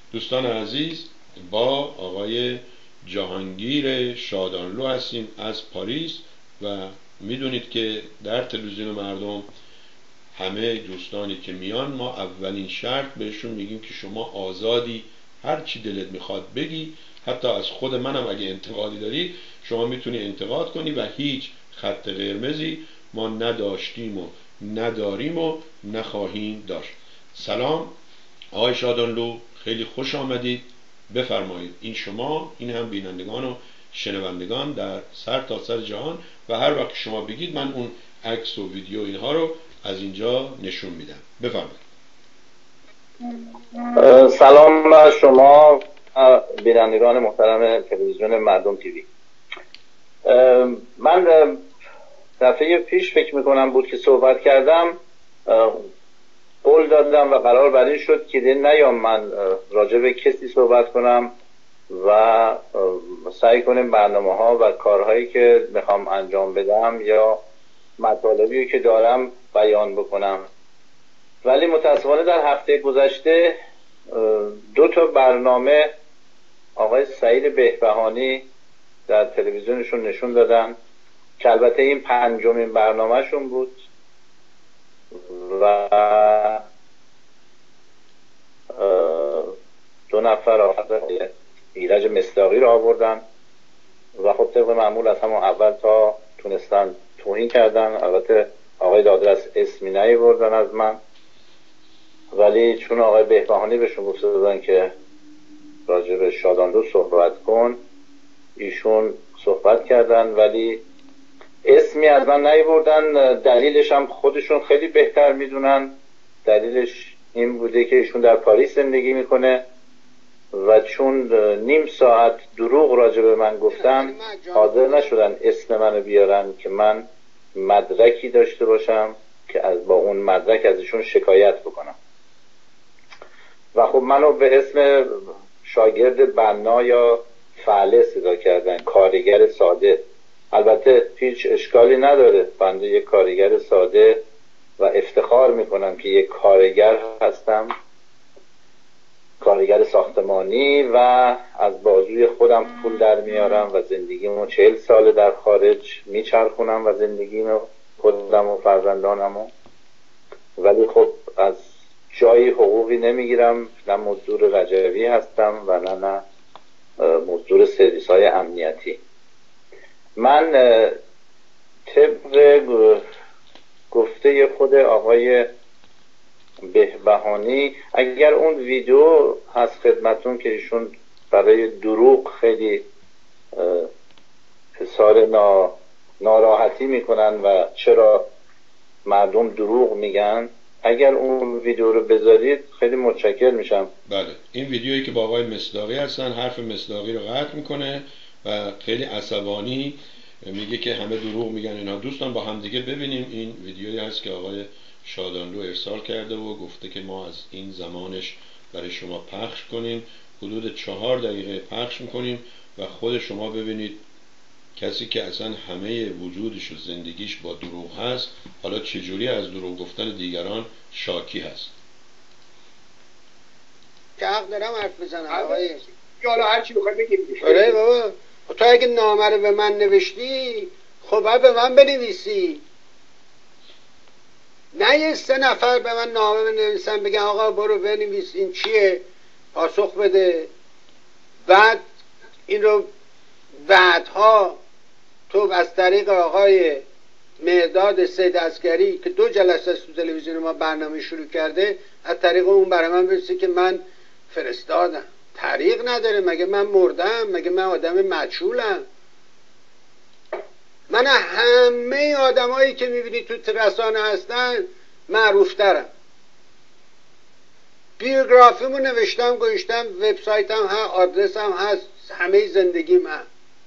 دوستان عزیز، با آقای جهانگیر شادانلو هستیم از پاریس و میدونید که در تلویزیون مردم همه دوستانی که میان ما اولین شرط بهشون میگیم که شما آزادی، هر چی دلت میخواد بگی، حتی از خود منم اگه انتقادی داری شما میتونی انتقاد کنی و هیچ خط قرمزی ما نداشتیم و نداریم و نخواهیم داشت. سلام آقای شادانلو، خیلی خوش آمدید، بفرمایید. این شما، این هم بینندگان و شنوندگان در سر تا سر جهان و هر وقت شما بگید من اون عکس و ویدیو اینها رو از اینجا نشون میدم. بفرمایید. سلام بر شما بینندگان محترم تلویزیون مردم تیوی. من دفعه پیش فکر میکنم بود که صحبت کردم، قول دادم و قرار بر این شد که نیام من راجع به کسی صحبت کنم و سعی کنیم برنامه ها و کارهایی که میخوام انجام بدم یا مطالبی که دارم بیان بکنم. ولی متاسفانه در هفته گذشته 2 تا برنامه آقای سعید بهبهانی در تلویزیونشون نشون دادن که البته این 5مین برنامهشون بود و 2 نفر آقای ایرج مصداقی رو آوردن و خب طبق معمول از همون اول تا تونستن توهین کردن. البته آقای دادرس اسمی نیاوردن از من، ولی چون آقای بهبهانی بهشون گفته دادن که راجع به شادانلو صحبت کن، ایشون صحبت کردن ولی اسمی از من نیاوردن. دلیلش هم خودشون خیلی بهتر میدونن. دلیلش این بوده که ایشون در پاریس زندگی میکنه و چون نیم ساعت دروغ راجع به من گفتم حاضر نشدن اسم منو بیارن که من مدرکی داشته باشم که با اون مدرک از ایشون شکایت بکنم. و خب منو به اسم شاگرد بنا یا فعله صدا کردن، کارگر ساده. البته هیچ اشکالی نداره، بنده یک کارگر ساده و افتخار میکنم که یک کارگر هستم، کارگر ساختمانی و از بازوی خودم پول در میارم و زندگیمو 40 سال در خارج میچرخونم و زندگیمو خودم و فرزندانمو. ولی خب از جایی حقوقی نمیگیرم، نه مزدور رجوی هستم و نه مزدور سرویس های امنیتی. من طبق گفته خود آقای بهبهانی، اگر اون ویدیو هست خدمتون که ایشون برای دروغ خیلی حسار ناراحتی میکنن و چرا مردم دروغ میگن، اگر اون ویدیو رو بذارید خیلی متشکر میشم. بله، این ویدیویی که با آقای مصداقی هستن حرف مصداقی رو قطع میکنه و خیلی عصبانی میگه که همه دروغ میگن اینا. دوستان با همدیگه ببینیم. این ویدیویی هست که آقای شادانلو ارسال کرده و گفته که ما از این زمانش برای شما پخش کنیم. حدود 4 دقیقه پخش میکنیم و خود شما ببینید کسی که اصلا همه وجودش و زندگیش با دروغ هست حالا چجوری از دروغ گفتن دیگران شاکی هست. که حق دارم حرف بزنم آقای حالا هر چی بخوای بگیم. آره بابا، تو اگه نامه رو به من نوشتی خب باید به من بنویسی، نه یه 3 نفر به من نامه بنویسن بگن آقا برو بنویس این چیه، پاسخ بده. بعد این رو بعدها تو از طریق آقای مهداد سید عسکری که 2 جلسه تو تلویزیون ما برنامه شروع کرده، از طریق اون برای من برسی که من فرستادم. طریق نداره، مگه من مردم؟ مگه من آدم مجهولم؟ من همه آدمایی که میبینی تو رسانه هستن معروفترم. بیوگرافیمو نوشتم، گوشتم، وبسایتم هست، آدرسم هست، همه زندگیم هست.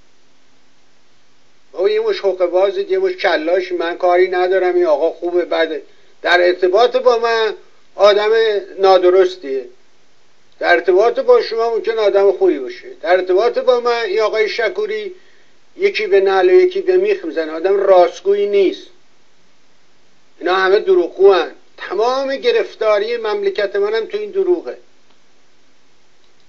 او یه مش حقه بازید، یه مش کلاش، من کاری ندارم این آقا خوبه بده. در ارتباط با من آدم نادرستیه، در ارتباط با شما ممکن آدم خوبی باشه، در ارتباط با من این آقای شکوری یکی به نعل و یکی به میخ میزنه، آدم راستگویی نیست. اینا همه دروغگوان. تمام گرفتاری مملکت منم تو این دروغه.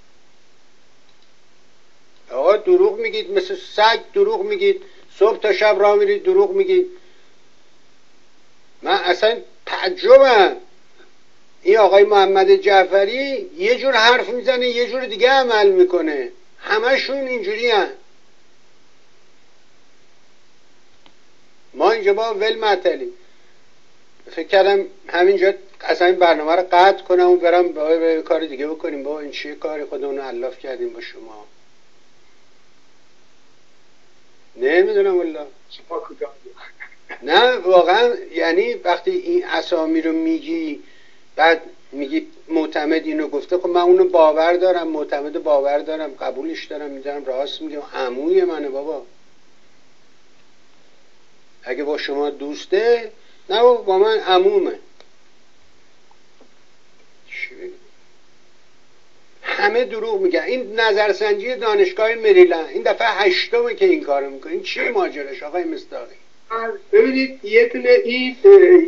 دروغ میگید، مثل سگ دروغ میگید، صبح تا شب راه میرید دروغ میگید. من اصلا تعجبم این آقای محمد جعفری یه جور حرف میزنه یه جور دیگه عمل میکنه، همشون اینجوری هن. ما اینجا با ول معطلیم. فکر کردم همینجا اصلا این برنامه رو قطع کنم و برم به کار دیگه بکنیم. با این چیه کاری خودمون علاف کردیم با شما؟ نمیدونم والله. نه واقعا، یعنی وقتی این اسامی رو میگی بعد میگی معتمد اینو گفته، خب من اونو باور دارم، معتمد باور دارم، قبولش دارم، میدارم راست میگم، عموی منه بابا. اگه با شما دوسته، نه با من عمومه. همه دروغ میگن. این نظرسنجی دانشگاه مریلند این دفعه 8مه که این کارو میکنه. این چی ماجراش آقای مصداقی؟ ببینید یه دونه این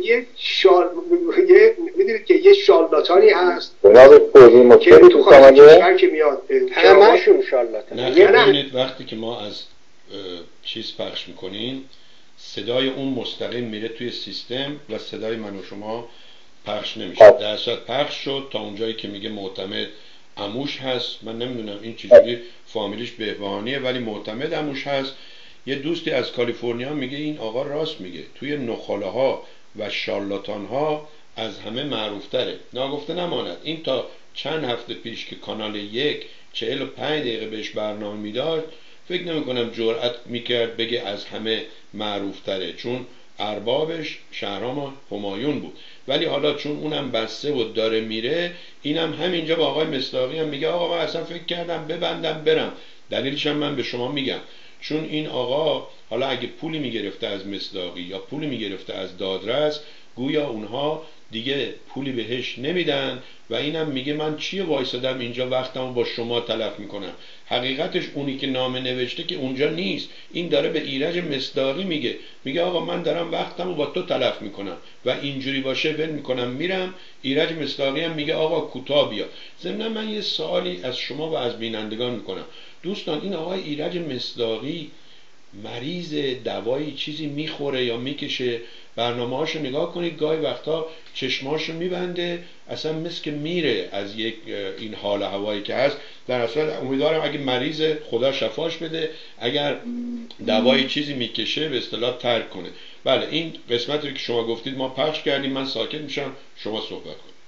میدونید که یه شالاتانی هست که تو خارج کشور که میاد، همه‌شون شالاتان. نه ببینید وقتی که ما از چیز پخش میکنیم صدای اون مستقیم میره توی سیستم و صدای من و شما پخش نمیشه. در اصل پخش شد تا اونجایی که میگه معتمد عموش هست. من نمیدونم این چجوری فامیلیش بهبهانیه ولی معتمد عموش هست. یه دوستی از کالیفرنیا میگه این آقا راست میگه، توی نخاله ها و شارلاتان ها از همه معروف تره. ناگفته نماند این تا چند هفته پیش که کانال 1 45 دقیقه بهش برنامه میداد فکر نمی کنم جرأت میکرد بگه از همه معروف تره، چون اربابش شهرام همایون بود. ولی حالا چون اونم بسته و داره میره، اینم همینجا با آقای مصداقی هم میگه آقا من اصلا فکر کردم ببندم برم. دلیلش هم من به شما میگم، چون این آقا حالا اگه پولی میگرفته از مصداقی یا پولی میگرفته از دادرس، گویا اونها دیگه پولی بهش نمیدن و اینم میگه من چیه وایسادم اینجا وقتمو با شما تلف میکنم. حقیقتش اونی که نامه نوشته که اونجا نیست، این داره به ایرج مصداقی میگه آقا من دارم وقتمو با تو تلف میکنم و اینجوری باشه ول میکنم میرم. ایرج مصداقی هم میگه آقا کوتاه بیا. ضمن من یه سوالی از شما و از بینندگان میکنم. دوستان این آقای ایرج مصداقی مریض دوایی چیزی میخوره یا میکشه؟ برنامه هاشو نگاه کنید، گاهی وقتا چشماشو میبنده اصلا مثل که میره از یک این حال هوایی که هست. در اصل امیدوارم اگه مریض خدا شفاش بده، اگر دوایی چیزی میکشه به اصطلاح ترک کنه. بله این قسمتی که شما گفتید ما پخش کردیم، من ساکت میشم شما صحبت کنید.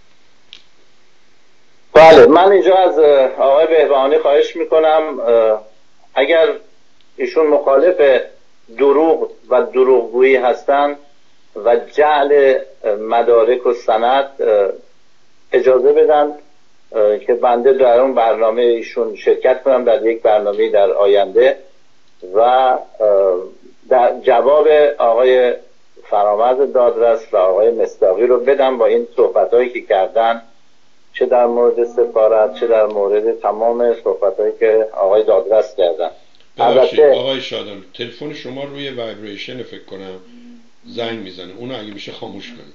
بله من اینجا از آقای بهبهانی خواهش میکنم اگر ایشون مخالف دروغ و دروغگویی هستن و جعل مدارک و سند، اجازه بدن که بنده در اون برنامه ایشون شرکت کنم در یک برنامه در آینده و در جواب آقای فرامرز دادرس و آقای مصداقی رو بدم با این صحبتایی که کردن، چه در مورد سفارت چه در مورد تمام صحبتایی که آقای دادرس کردن. البته آقای شادان تلفن شما روی وایبریشن فکر کنم زنگ میزنه، اونو اگه میشه خاموش کنید.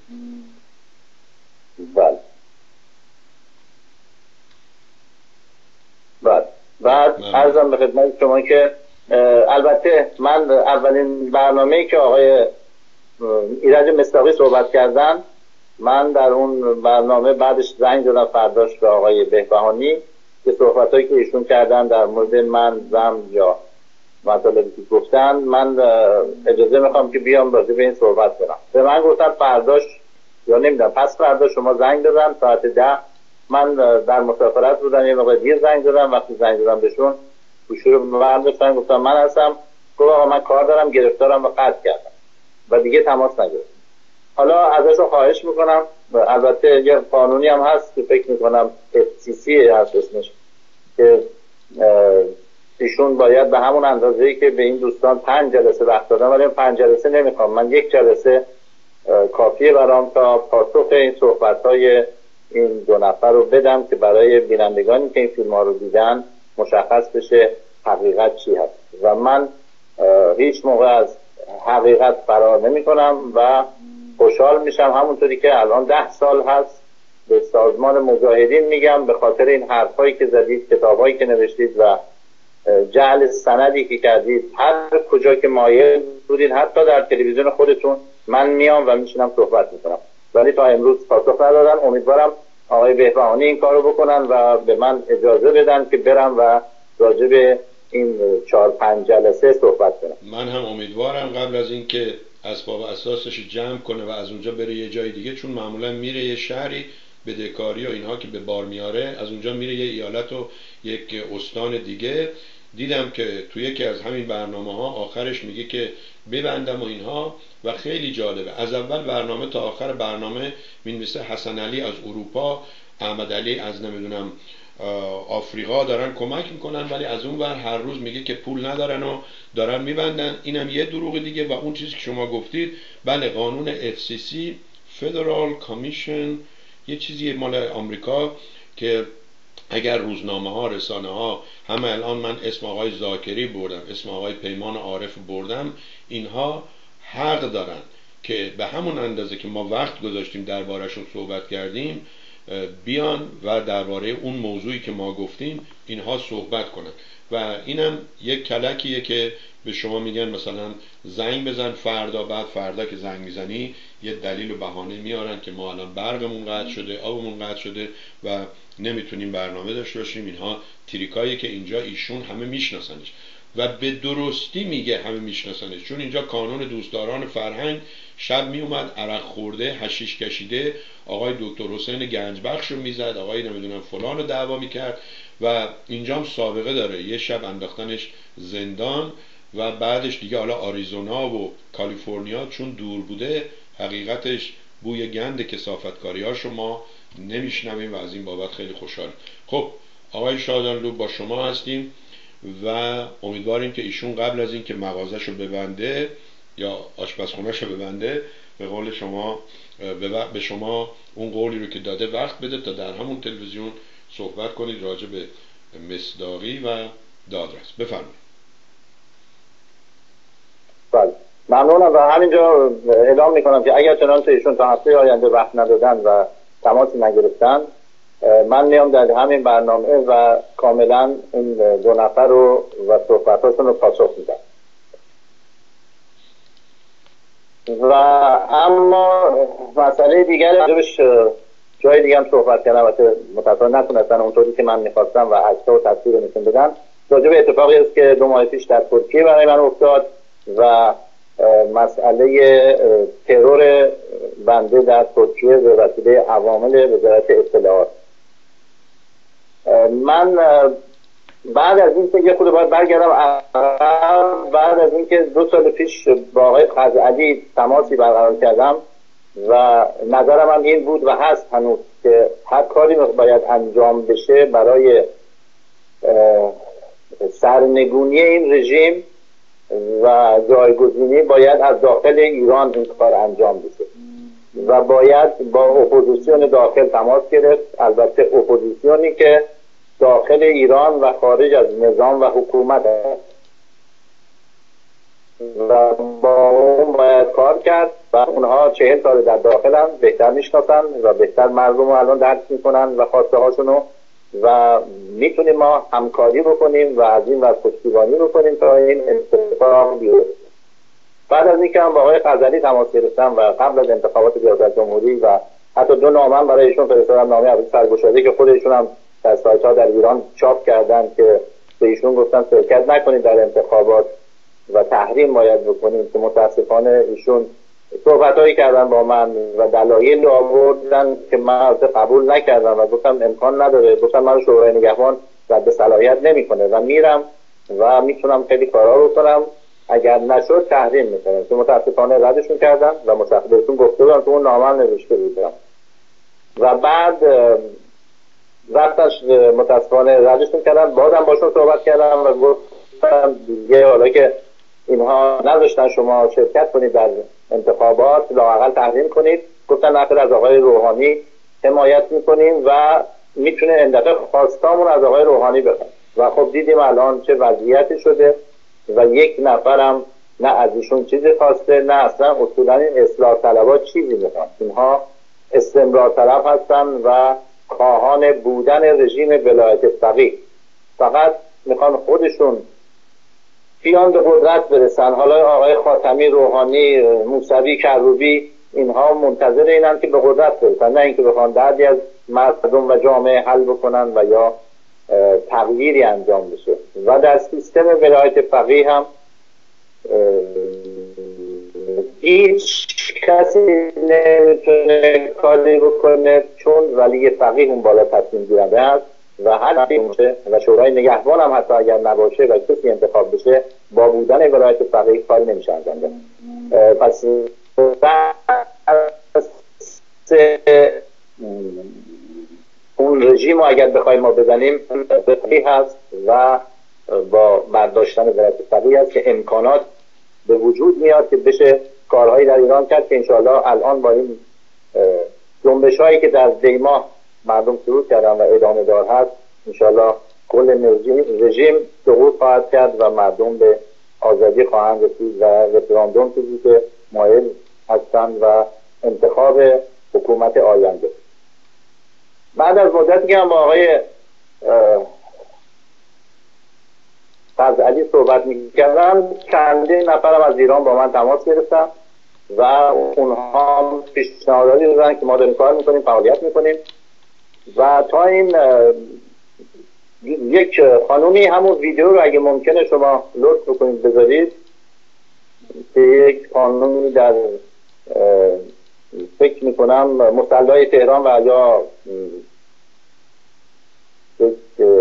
بله بعد عرضم به خدمت شما که البته من اولین برنامه‌ای که آقای ایرج مصداقی صحبت کردن، من در اون برنامه بعدش زنگ دادم فرداش به آقای بهبهانی که صحبتایی که ایشون کردن در مورد من زم یا مطالبی که گفتن، من اجازه میخوام که بیام راجع به این صحبت کنم. به من گفتن فرداش یا نمیدونم پس فردا شما زنگ دادن ساعت 10. من در مسافرت بودم یه موقع دیر زنگ دادم. وقتی زنگ دادم بهشون گوشی رو برداشتن گفتم من هستم. گفت آقا من کار دارم گرفتارم و قطع کردم و دیگه تماس نگرفتم. حالا ازشون خواهش میکنم، البته یه قانونی هم هست که فکر میکنم FCC هست اسمش، که ایشون باید به همون اندازه‌ای که به این دوستان 5 جلسه وقت دادم، ولی 5 جلسه نمیخوام، من 1 جلسه کافیه برام تا پاسخ این صحبت‌های این دو نفر رو بدم که برای بینندگانی که این فیلم ها رو دیدن مشخص بشه حقیقت چی هست. و من هیچ موقع از حقیقت فرار نمی کنم و خوشحال میشم همونطوری که الان 10 سال هست به سازمان مجاهدین میگم به خاطر این حرفایی که زدید، کتابایی که نوشتید و جعل سندی که کردید، هر کجا که مایل بودید، حتی در تلویزیون خودتون، من میام و میشینم صحبت میکنم، ولی تا امروز پاسخ ندادن. امیدوارم آقای بهبهانی این کارو بکنن و به من اجازه بدن که برم و راجع به این 4-5 جلسه صحبت کنم. من هم امیدوارم قبل از این که اسباب اساسش جمع کنه و از اونجا بره یه جای دیگه، چون معمولا میره یه شهری بدهکاری و اینها که به بار میاره، از اونجا میره یه ایالت و یک استان دیگه. دیدم که توی یکی از همین برنامه ها آخرش میگه که ببندم و اینها، و خیلی جالبه. از اول برنامه تا آخر برنامه مینویسه حسن علی از اروپا، احمد علی از نمیدونم آفریقا دارن کمک میکنن، ولی از اون ور هر روز میگه که پول ندارن و دارن میبندن. اینم یه دروغ دیگه. و اون چیزی که شما گفتید، بله، قانون FCC Federal Commission یه چیزی مال آمریکا که اگر روزنامه ها، رسانه ها، همه الان من اسم آقای زاکری بردم، اسم آقای پیمان عارف بردم، اینها حق دارن که به همون اندازه که ما وقت گذاشتیم درباره‌شون صحبت کردیم، بیان و درباره اون موضوعی که ما گفتیم اینها صحبت کنن. و اینم یک کلکیه که به شما میگن مثلا زنگ بزن فردا، بعد فردا که زنگ میزنی یه دلیل و بهانه میارن که ما الان برقمون قطع شده، آبمون قطع شده و نمیتونیم برنامه داشته باشیم. اینها تریکایی که اینجا ایشون همه میشناسنش و به درستی میگه همه میشناسنش، چون اینجا کانون دوستداران فرهنگ شب میومد عرق خورده، حشیش کشیده، آقای دکتر حسین گنجبخش رو میزد، آقای نمیدونم فلان رو دعوا میکرد و اینجام سابقه داره. یه شب انداختنش زندان و بعدش دیگه حالا آریزونا و کالیفرنیا چون دور بوده، حقیقتش بوی گند کثافتکاری‌هاشو ما نمیشنویم و از این بابت خیلی خوشحال. خب آقای شادانلو با شما هستیم و امیدواریم که ایشون قبل از این که مغازه‌شو ببنده یا آشپزخونه‌شو ببنده، به قول شما به شما اون قولی رو که داده وقت بده تا در همون تلویزیون صحبت کنید راجع به مصداقی و دادرس. بفرمایید. بله، ممنونم و همینجا اعلام میکنم که اگر چنانچه ایشون تا هفته آینده وقت ندادن و تماسی نگرفتن، من میام در همین برنامه و کاملا این 2 نفر رو و صحبتاشون رو پاسخ میدم. و اما مسئله دیگر راجبش جای دیگه هم صحبت کردم، البته متاسفانه نتونستن اونطوری که من میخواستم و عکس‌ها و تصویر رو نشون بدن. راجب اتفاقی است که 2 ماه پیش در ترکیه برای من افتاد و مسئله ترور بنده در ترکیه به وسیله عوامل وزارت اطلاعات. من بعد از این که یه خود باید برگردم، بعد از این که 2 سال پیش با آقای خزعلی تماسی برقرار کردم و نظرم هم این بود و هست هنوز که هر کاری باید انجام بشه برای سرنگونی این رژیم و جایگزینی باید از داخل ایران این کار انجام بشه و باید با اپوزیسیون داخل تماس گرفت، البته اپوزیسیونی که داخل ایران و خارج از نظام و حکومت هست و با اون باید کار کرد و اونها 40 سال در داخل هم بهتر میشناسن و بهتر مردم رو الان درک میکنن و خواسته هاشونو و میتونیم ما همکاری بکنیم و از این وقت پشتیبانی بکنیم تا این اتفاق بیفته. بعد از اینکه هم با آقای غزالی تماس گرفتم و قبل از انتخابات ریاست جمهوری و حتی 2 نامه برای ایشون فرستادم، نامه اول سرگشاده که خودشون هم در سایت‌ها در ایران چاپ کردن که به ایشون گفتن شرکت نکنید در انتخابات و تحریم باید بکنیم، که متاسفانه ایشون صحبتایی کردن با من و دلایل آوردن که من قبول نکردم و گفتم امکان نداره، گفتم من شورای نگهبان رد صلاحیت نمیکنه و میرم و میتونم خیلی کارا بکنم، اگر نشد تحریم میکنم، که متاسفانه ردشون کردن و متاسفانه گفته بودم تو اون نامه نوشته بودم و بعد وقتش متاسفانه ردشون کردن. بازم باشون صحبت کردم و گفتم دیگه حالا که اینها نذاشتن شما شرکت کنید در انتخابات، لااقل تحریم کنید. گفتن آخر از آقای روحانی حمایت میکنیم و میتونه اندفعه خواستامون از آقای روحانی بخواد و خب دیدیم الان چه وضعیتی شده و 1 نفرم نه از ایشون چیزی خواسته نه اصلا اصولا این اصلاح طلبها چیزی میخوان. اینها استمرار طلب هستن و خواهان بودن رژیم ولایت فقیه. فقط میخوان خودشون بیان به قدرت برسن. حالا آقای خاتمی، روحانی، موسوی، کروبی، اینها منتظر اینن که به قدرت برسن، نه اینکه بخوان دردی از مردم و جامعه حل بکنن و یا تغییری انجام بشه. و در سیستم ولایت فقیه هم هیچ کسی نمیتونه کاری بکنه، چون ولی فقیه اون بالا تصمیم گیرنده است و هر باشه و شورای نگهبان هم حتی اگر نباشه و کسی انتخاب بشه، با بودن ولایت فقیه کاری نمیشه انجام داد. پس اون رژیم رو اگر بخوایم ما بزنیم فقیه هست و با برداشتن ولایت فقیه هست که امکانات به وجود میاد که بشه کارهایی در ایران کرد که انشاءالله الان با این جنبش هایی که در دیما مردم شروع کردن و ادامه دار هست، انشاءالله کل رژیم سقوط خواهد کرد و مردم به آزادی خواهند رسید و رفراندوم چیزی که مایل هستند و انتخاب حکومت آینده. بعد از مدتی که هم با آقای فضلی صحبت میکردم، چندین نفرم از ایران با من تماس گرفتن و اونها پیشنهاداتی دادن که ما داریم کار میکنیم، فعالیت میکنیم و تا این یک خانومی همون ویدیو رو اگه ممکنه شما لطف بکنید بذارید که یک خانومی در فکر میکنم مصلی تهران و یا یک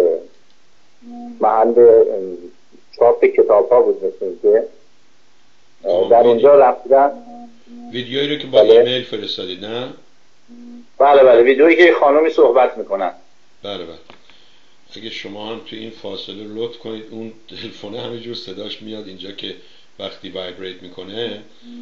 محل چاپ کتاب ها بود مثل که در اونجا رفتن ویدیویی رو که با ایمیل فرستادید، نه؟ بله ویدیویی که خانومی صحبت میکنن. بله اگه شما هم تو این فاصله لطف کنید، اون تلفن همینجور صداش میاد اینجا که وقتی وایبریت میکنه،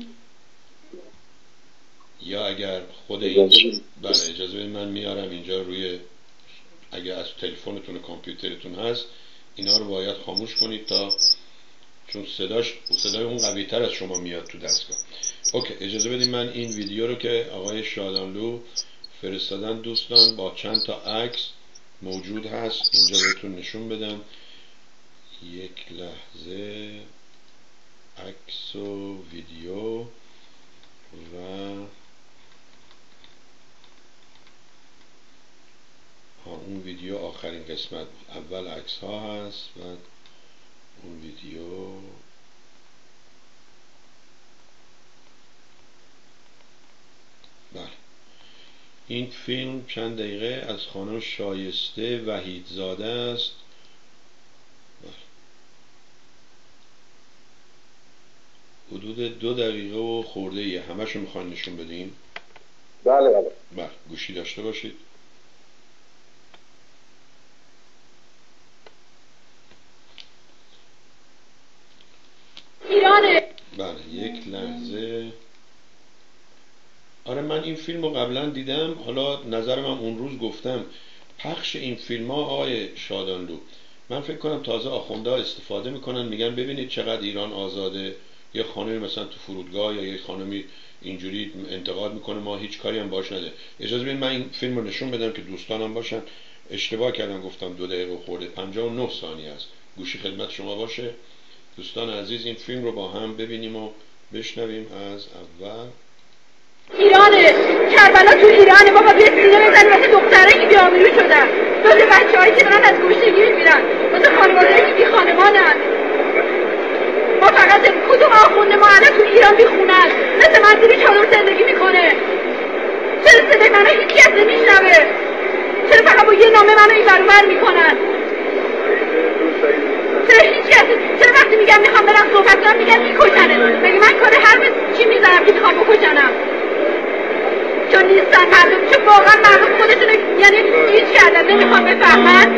یا اگر خود این بله اجازه بدید من میارم اینجا روی، اگر از تلفنتون و کامپیوترتون هست اینا رو باید خاموش کنید تا، چون صدای اون قوی تر از شما میاد تو دستگاه. اوکی، اجازه بدید من این ویدیو رو که آقای شادانلو فرستادن دوستان با چند تا عکس موجود هست اینجا بهتون نشون بدم. یک لحظه، عکس و ویدیو و اون ویدیو آخرین قسمت، اول عکس ها هست و اون ویدیو. بله این فیلم چند دقیقه از خانم شایسته وحیدزاده است. حدود 2 دقیقه و خورده ایه. همشو میخوان نشون بدیم؟ بله گوشی داشته باشید. ایرانه. بله یک لحظه. آره من این فیلم رو قبلا دیدم، حالا نظرم هم اون روز گفتم. پخش این فیلم ها آقای شادانلو، من فکر کنم تازه آخونده استفاده میکنن، میگن ببینید چقدر ایران آزاده. یه خانمی مثلا تو فرودگاه یا یه خانمی اینجوری انتقاد میکنه، ما هیچ کاری هم باش نده. اجازه بدید من این فیلم رو نشون بدم که دوستانم باشن. اشتباه کردم گفتم 2 دقیقه خورده، 59 ثانیه است. گوشی خدمت شما باشه. دوستان عزیز این فیلم رو با هم ببینیم و بشنویم از اول. ایرانه، کربلا تو ایرانه. بابا بیا سینه بزنی واسه دخترایی که بی‌آبرو شدن، واسه بچه‌هایی که دارن از گشنگی میمیرن، واسه خانواده‌هایی که بی‌خانمانن. ما فقط کدوم آخونده ما الان تو ایران بیخونه است، مثل من زیر چادر زندگی میکنه. چرا صدای منو هیچ کس نمیشنوه؟ چرا فقط با یه نامه منو این ور اون ور میکنن؟ چرا هیچ کس؟ چرا وقتی میگم میخوام برم صحبت کنم میگن میکشنه؟ مگه من کار هر چی میذارم که میخوام بکشنم؟ چون نیستن مردم، چون واقعا مردم خودشونو یعنی هیچ کردن نمیخوام بفهمن.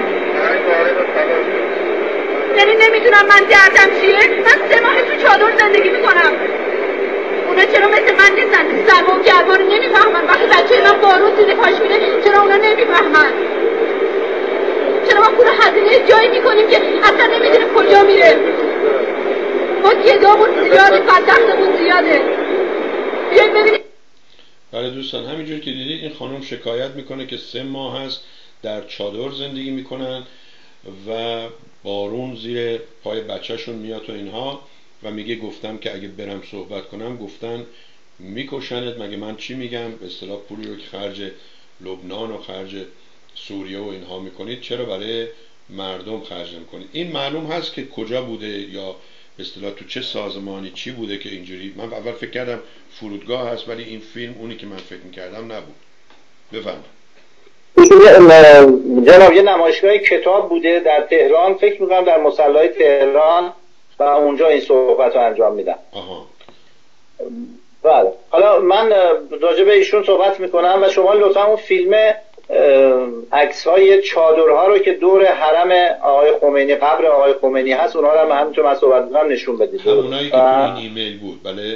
یعنی نمیدونم من دردم چیه. من 3 ماه تو چادر زندگی میکنم، اونا چرا مثل من نیستن؟ سرما و گرما رو نمیفهمن. وقتی بچه من بارون زیر پاش میره چرا اونا نمیفهمن؟ چرا ما پول هزینه جایی میکنیم که اصلا نمیدونیم کجا میره؟ ما گدامون زیاده، بدبختمون زیاده. بیایید ببینید. بله دوستان همینجور که دیدید این خانم شکایت میکنه که 3 ماه هست در چادر زندگی میکنن و بارون زیر پای بچهشون میاد و اینها و میگه گفتم که اگه برم صحبت کنم گفتن میکشنت، مگه من چی میگم؟ به اصطلاح پولی رو که خرج لبنان و خرج سوریه و اینها میکنید چرا برای مردم خرج نمیکنید؟ این معلوم هست که کجا بوده یا به اصطلاح تو چه سازمانی چی بوده که اینجوری؟ من اول فکر کردم فرودگاه هست، ولی این فیلم اونی که من فکر میکردم نبود. بفرمایید. جناب یه نمایشگاه کتاب بوده در تهران، فکر میکنم در مصلی تهران، و اونجا این صحبت رو انجام میدم. آها. بله. حالا من راجع به ایشون صحبت میکنم و شما لطفا اون فیلم عکس‌های چادرها رو که دور حرم آقای خمینی، قبر آقای خمینی هست، اونها رو همینطور من صحبت میکنم نشون بدید. همونایی که تو این ایمیل بود. بله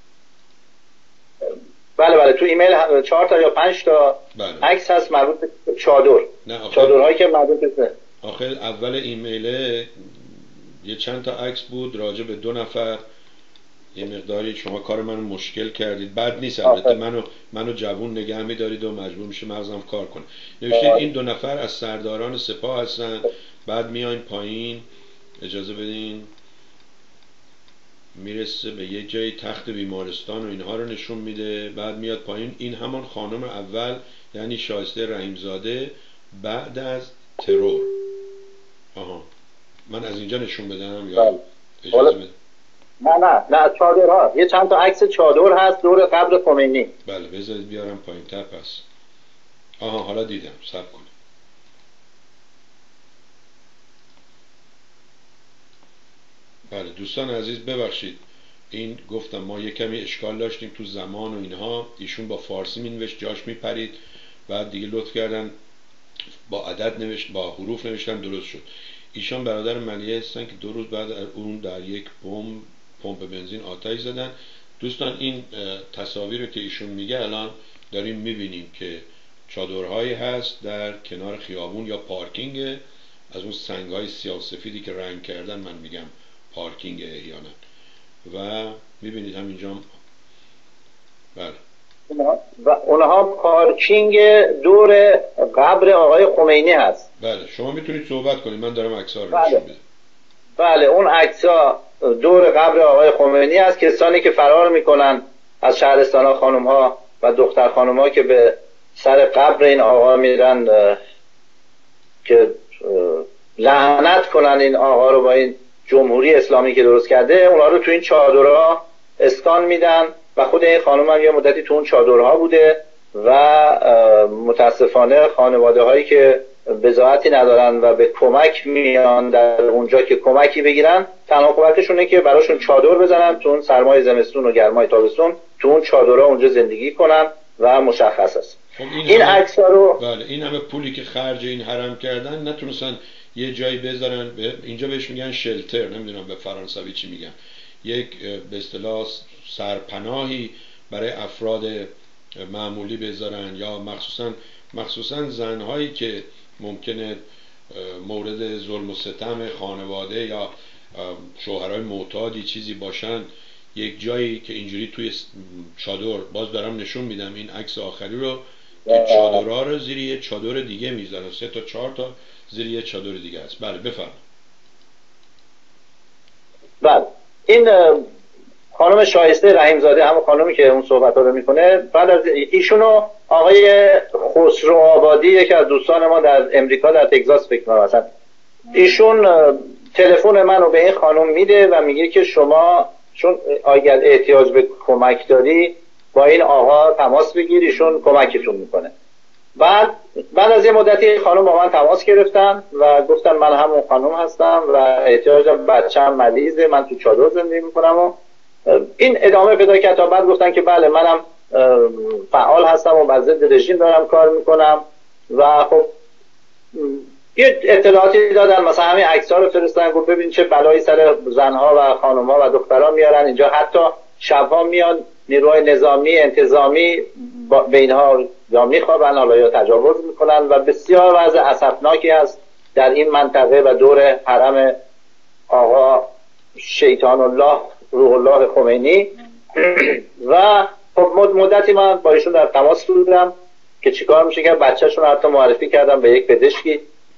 بله تو ایمیل 4 تا یا 5 تا عکس هست مربوط به چادر. چادرهایی که مربوط به آخر اول ایمیله یه چند تا عکس بود راجع به 2 نفر. یه مقداری شما کار منو مشکل کردید. بد نیست البته، منو جوون نگه می‌دارید و مجبور میشه مغزم کار کنه. نوشتید این 2 نفر از سرداران سپاه هستن، بعد میاین پایین، اجازه بدین، میرسه به یه جای تخت بیمارستان و اینها رو نشون میده، بعد میاد پایین. این همان خانم اول یعنی شایسته رحیمزاده بعد از ترور. آها، من از اینجا نشون بدم یا اجازه بدم؟ نه چادرها، یه چند تا عکس چادر هست دور قبر خمینی. بله بذارید بیارم پایین تر پس. آها حالا دیدم، صبر کنید. بله دوستان عزیز ببخشید، این گفتم ما یه کمی اشکال داشتیم تو زمان و اینها. ایشون با فارسی مینوشت جاش میپرید، بعد دیگه لطف کردن با عدد نوشت، با حروف نوشتن، درست شد. ایشان برادر ملیه هستن که 2 روز بعد اون در یک پمپ بنزین آتش زدن. دوستان این تصاویر رو که ایشون میگه الان داریم میبینیم که چادرهایی هست در کنار خیابون یا پارکینگ، از اون سنگ‌های سیاه سفیدی که رنگ کردن، من میگم پارکینگ احیانا. و میبینید همینجا بله و اونها پارکینگ دور قبر آقای خمینی هست. بله شما میتونید صحبت کنید، من دارم عکس‌ها رو نشون میدم. بله اون عکس‌ها دور قبر آقای خمینی هست. کسانی که فرار میکنن از شهرستان‌ها، خانم‌ها و دختر خانم‌ها که به سر قبر این آقا میرن که لعنت کنن این آقا رو با این جمهوری اسلامی که درست کرده، اونها رو تو این چادرها اسکان میدن و خود این خانم هم یه مدتی تو اون چادرها بوده و متاسفانه خانواده هایی که بضاعتی ندارن و به کمک میان در اونجا که کمکی بگیرن، تنها کمکشونه که براشون چادر بزنن تو اون سرمای زمستون و گرمای تابستون تو اون چادرها اونجا زندگی کنن و مشخص است. خب این عکس‌ها رو بله این همه پولی که خرج این حرم کردن نتونستن یه جایی بذارن. اینجا بهش میگن شلتر، نمیدونم به فرانسوی چی میگن، یک به اصطلاح سرپناهی برای افراد معمولی بذارن، یا مخصوصا زنهایی که ممکنه مورد ظلم و ستم خانواده یا شوهرای معتادی چیزی باشن، یک جایی که اینجوری توی چادر، باز دارم نشون میدم این عکس آخری رو که چادرها رو زیر یه چادر دیگه میذارن، 3 تا 4 تا زیر یه چادر دیگه است. بله بفرمایید. بله این خانم شایسته رحیمزاده، همون خانمی که اون صحبت‌ها رو میکنه، بعد از ایشونو آقای خسرو آبادی، یکی از دوستان ما در امریکا در تگزاس فکر کنم مثلا، ایشون تلفن منو به این خانم میده و میگه که شما چون اگر احتیاج به کمک داری با این آقا تماس بگیر، ایشون کمکتون میکنه. بعد از یه مدتی خانم با من تماس گرفتن و گفتن من همون خانم هستم و احتیاجم، بچه‌م مریضه، من تو چادر زندگی میکنم و این ادامه پیدا کرد تا بعد گفتن که بله منم فعال هستم و بر ضد رژیم دارم کار میکنم و خب یه اطلاعاتی دادن، مثلا همین عکس‌ها رو فرستادن، گفت ببین چه بلایی سر زنها و خانم‌ها و دختران میارن اینجا، حتی شب‌ها میان نیروهای نظامی انتظامی به اینها یا میخوابن حالا یا تجاوز میکنن و بسیار وضع اسفناکی هست در این منطقه و دور حرم آقا شیطان الله روح الله خمینی. و خب مدتی من با ایشون در تماس بودم که چیکار میشه که بچه‌شون حتی معرفی کردم به یک پزشکی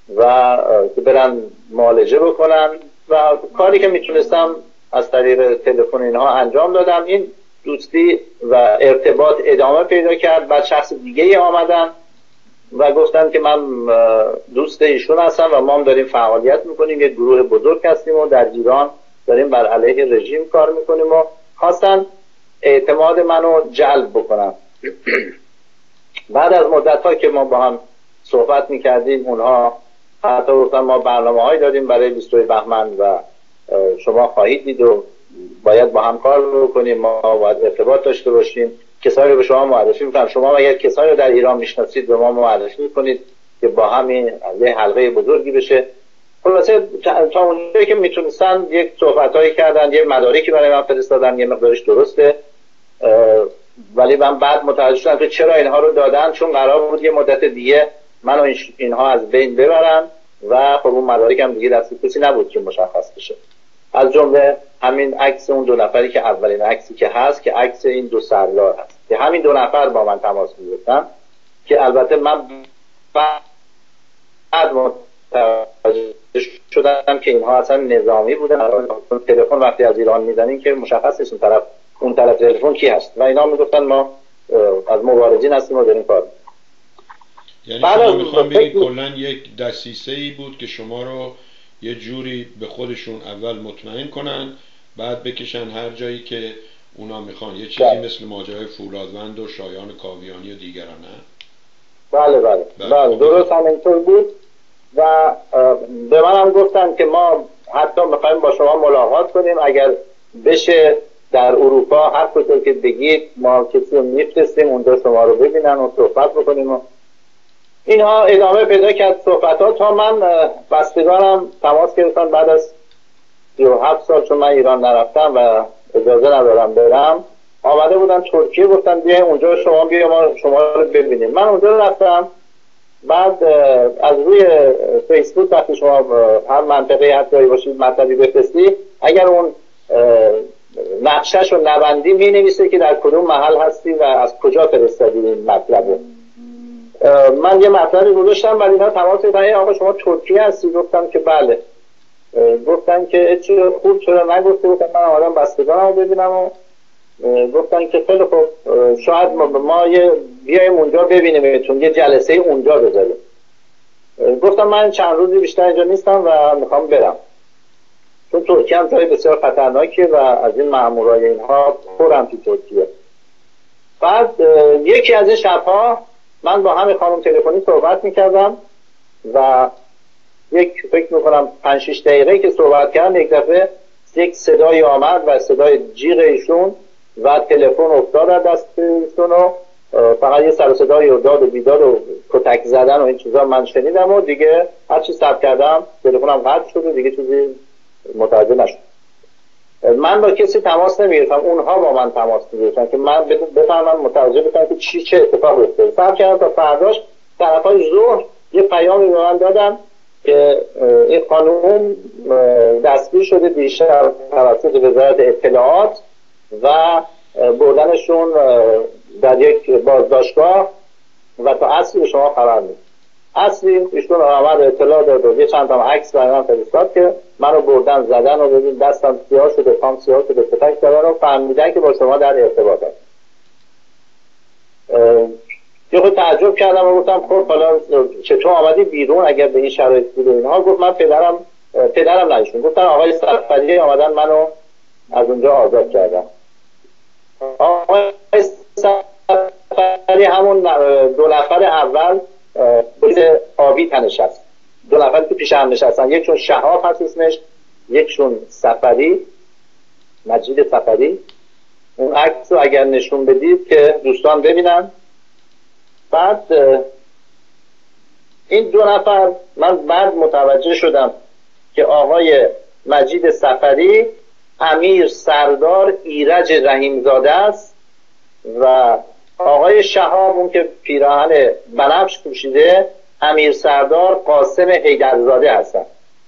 و که برن معالجه بکنن و کاری که میتونستم از طریق تلفن اینها انجام دادم. این دوستی و ارتباط ادامه پیدا کرد. بعد شخص دیگه آمدن و گفتن که من دوست ایشون هستم و ما هم داریم فعالیت میکنیم، یک گروه بزرگ هستیم و در ایران داریم بر علیه رژیم کار میکنیم و خواستن اعتماد منو جلب بکنن. بعد از مدت ها که ما با هم صحبت میکردیم، اونها حتی گفتن ما برنامه هایی داریم برای 22 بهمن و شما خواهید دید و باید با هم کار بکنیم، ما باید ارتباط داشته باشیم، کسایی رو به شما معرفی میکنم، شما اگر کسایی رو در ایران میشناسید به ما معرفی میکنید که با هم یه حلقه بزرگی بشه. خلاصه تا اونجایی که میتونستن یک صحبتایی کردن، یه مدارکی برای من فرستادن، یه مقدارش درسته، ولی من بعد متوجه شدم که چرا اینها رو دادن، چون قرار بود یه مدت دیگه من و اینها از بین ببرن و خب اون مدارک هم دیگه دست کسی نبود که مشخص بشه. از جمله همین عکس اون 2 نفری که اولین عکسی که هست که عکس این 2 سردار هست که همین 2 نفر با من تماس می‌گرفتن، که البته من بعد متوجه شدم که اینها اصلا نظامی بودن. تلفن وقتی از ایران میزنین که مشخص نیست اون طرف تلفن کی هست و اینا میگفتن ما از مبارزین هستیم و داریم کار. یعنی شما میخوام بگید کلا یک دسیسه‌ای بود که شما رو یه جوری به خودشون اول مطمئن کنن، بعد بکشن هر جایی که اونا میخوان، یه چیزی مثل ماجرای فولادوند و شایان کاویانی و دیگران. بله درست همینطور بود و به من هم گفتن که ما حتی میخوایم با شما ملاقات کنیم، اگر بشه در اروپا هر کجا که بگید ما کسی رو میفرستیم اونجا شما رو ببینن و صحبت بکنیم. و اینها ادامه پیدا کرد صحبتات تا من بستگانم تماس گرفتن بعد از 37 سال، چون من ایران نرفتم و اجازه ندارم برم، آمده بودن ترکیه، گفتن بیایم اونجا شما رو ببینیم. من اونجا رفتم. بعد از روی فیسبوک وقتی شما هر منطقه هر جایی باشید مطلبی بفرستی، اگر اون نقشش رو نبندی می نویسه که در کدوم محل هستی و از کجا فرستادی این مطلبو. من یه مطلبی گذاشتم ولی اینا تماس گرفتن آقا شما ترکیه هستی؟ گفتم که بله. گفتن که چرا خوب چرا نگفتی؟ گفتم من آمدم بستگانم ببینم و گفتن که خیلی خوب شاید ما بیایم اونجا ببینیمتون، یه جلسه اونجا بذاریم. گفتم من چند روزی بیشتر اینجا نیستم و میخوام برم، چون ترکیه هم جای بسیار خطرناکیه و از این مامورای اینها پرم تو ترکیه. بعد یکی از این شبها من با همین خانم تلفنی صحبت میکردم و فکر میکنم 5-6 دقیقه که صحبت کردم یک دفعه یک صدای آمد و صدای جیغ ایشون و تلفن افتاد از دست ایشون و فقط یه سر و صدای و داد و بیداد و کتک زدن و این چیزا من شنیدم و دیگه هر چی ثبت کردم تلفنم قطع شد و دیگه چیزی متوجه نشد. من با کسی تماس نمیگرفتم، اونها با من تماس میگرفتن که من بفهمم متوجه بشم که چه اتفاقی افتاده. صبر کردم تا فرداش طرفای ظهر یه پیامی به من دادن که این خانوم دستگیر شده دیشب توسط وزارت اطلاعات و بردنشون در یک بازداشتگاه و تا عصری به شما خبر میدن. عصری ایشون آمد اطلاع داد و یه چند تا عکس برای من فرستاد که منو بردن زدن و ببین دستم سیاه شده، پام سیاه شده، کتک زدن و فهمیدن که با شما در ارتباط هست. یه خود تعجب کردم و گفتم خب حالا چطور آمدی بیرون اگر به این شرایط بود و اینها؟ گفت من پدرم نشون. گفتن آقای صفدی آمدن منو از اونجا آزاد کردن. آقای صفدی همون 2 نفر اول پلیس آبی تنش هست، 2 نفر که پیش هم نشستن، یکشون شهاب هست اسمش، یکشون صفدی، مجید صفدی. اون عکس رو اگر نشون بدید که دوستان ببینن. بعد این 2 نفر من بعد متوجه شدم که آقای مجید صفدی امیر سردار ایرج رحیمزاده است و آقای شهاب اون که پیراهن بنفش پوشیده امیر سردار قاسم حیدرزاده هستن.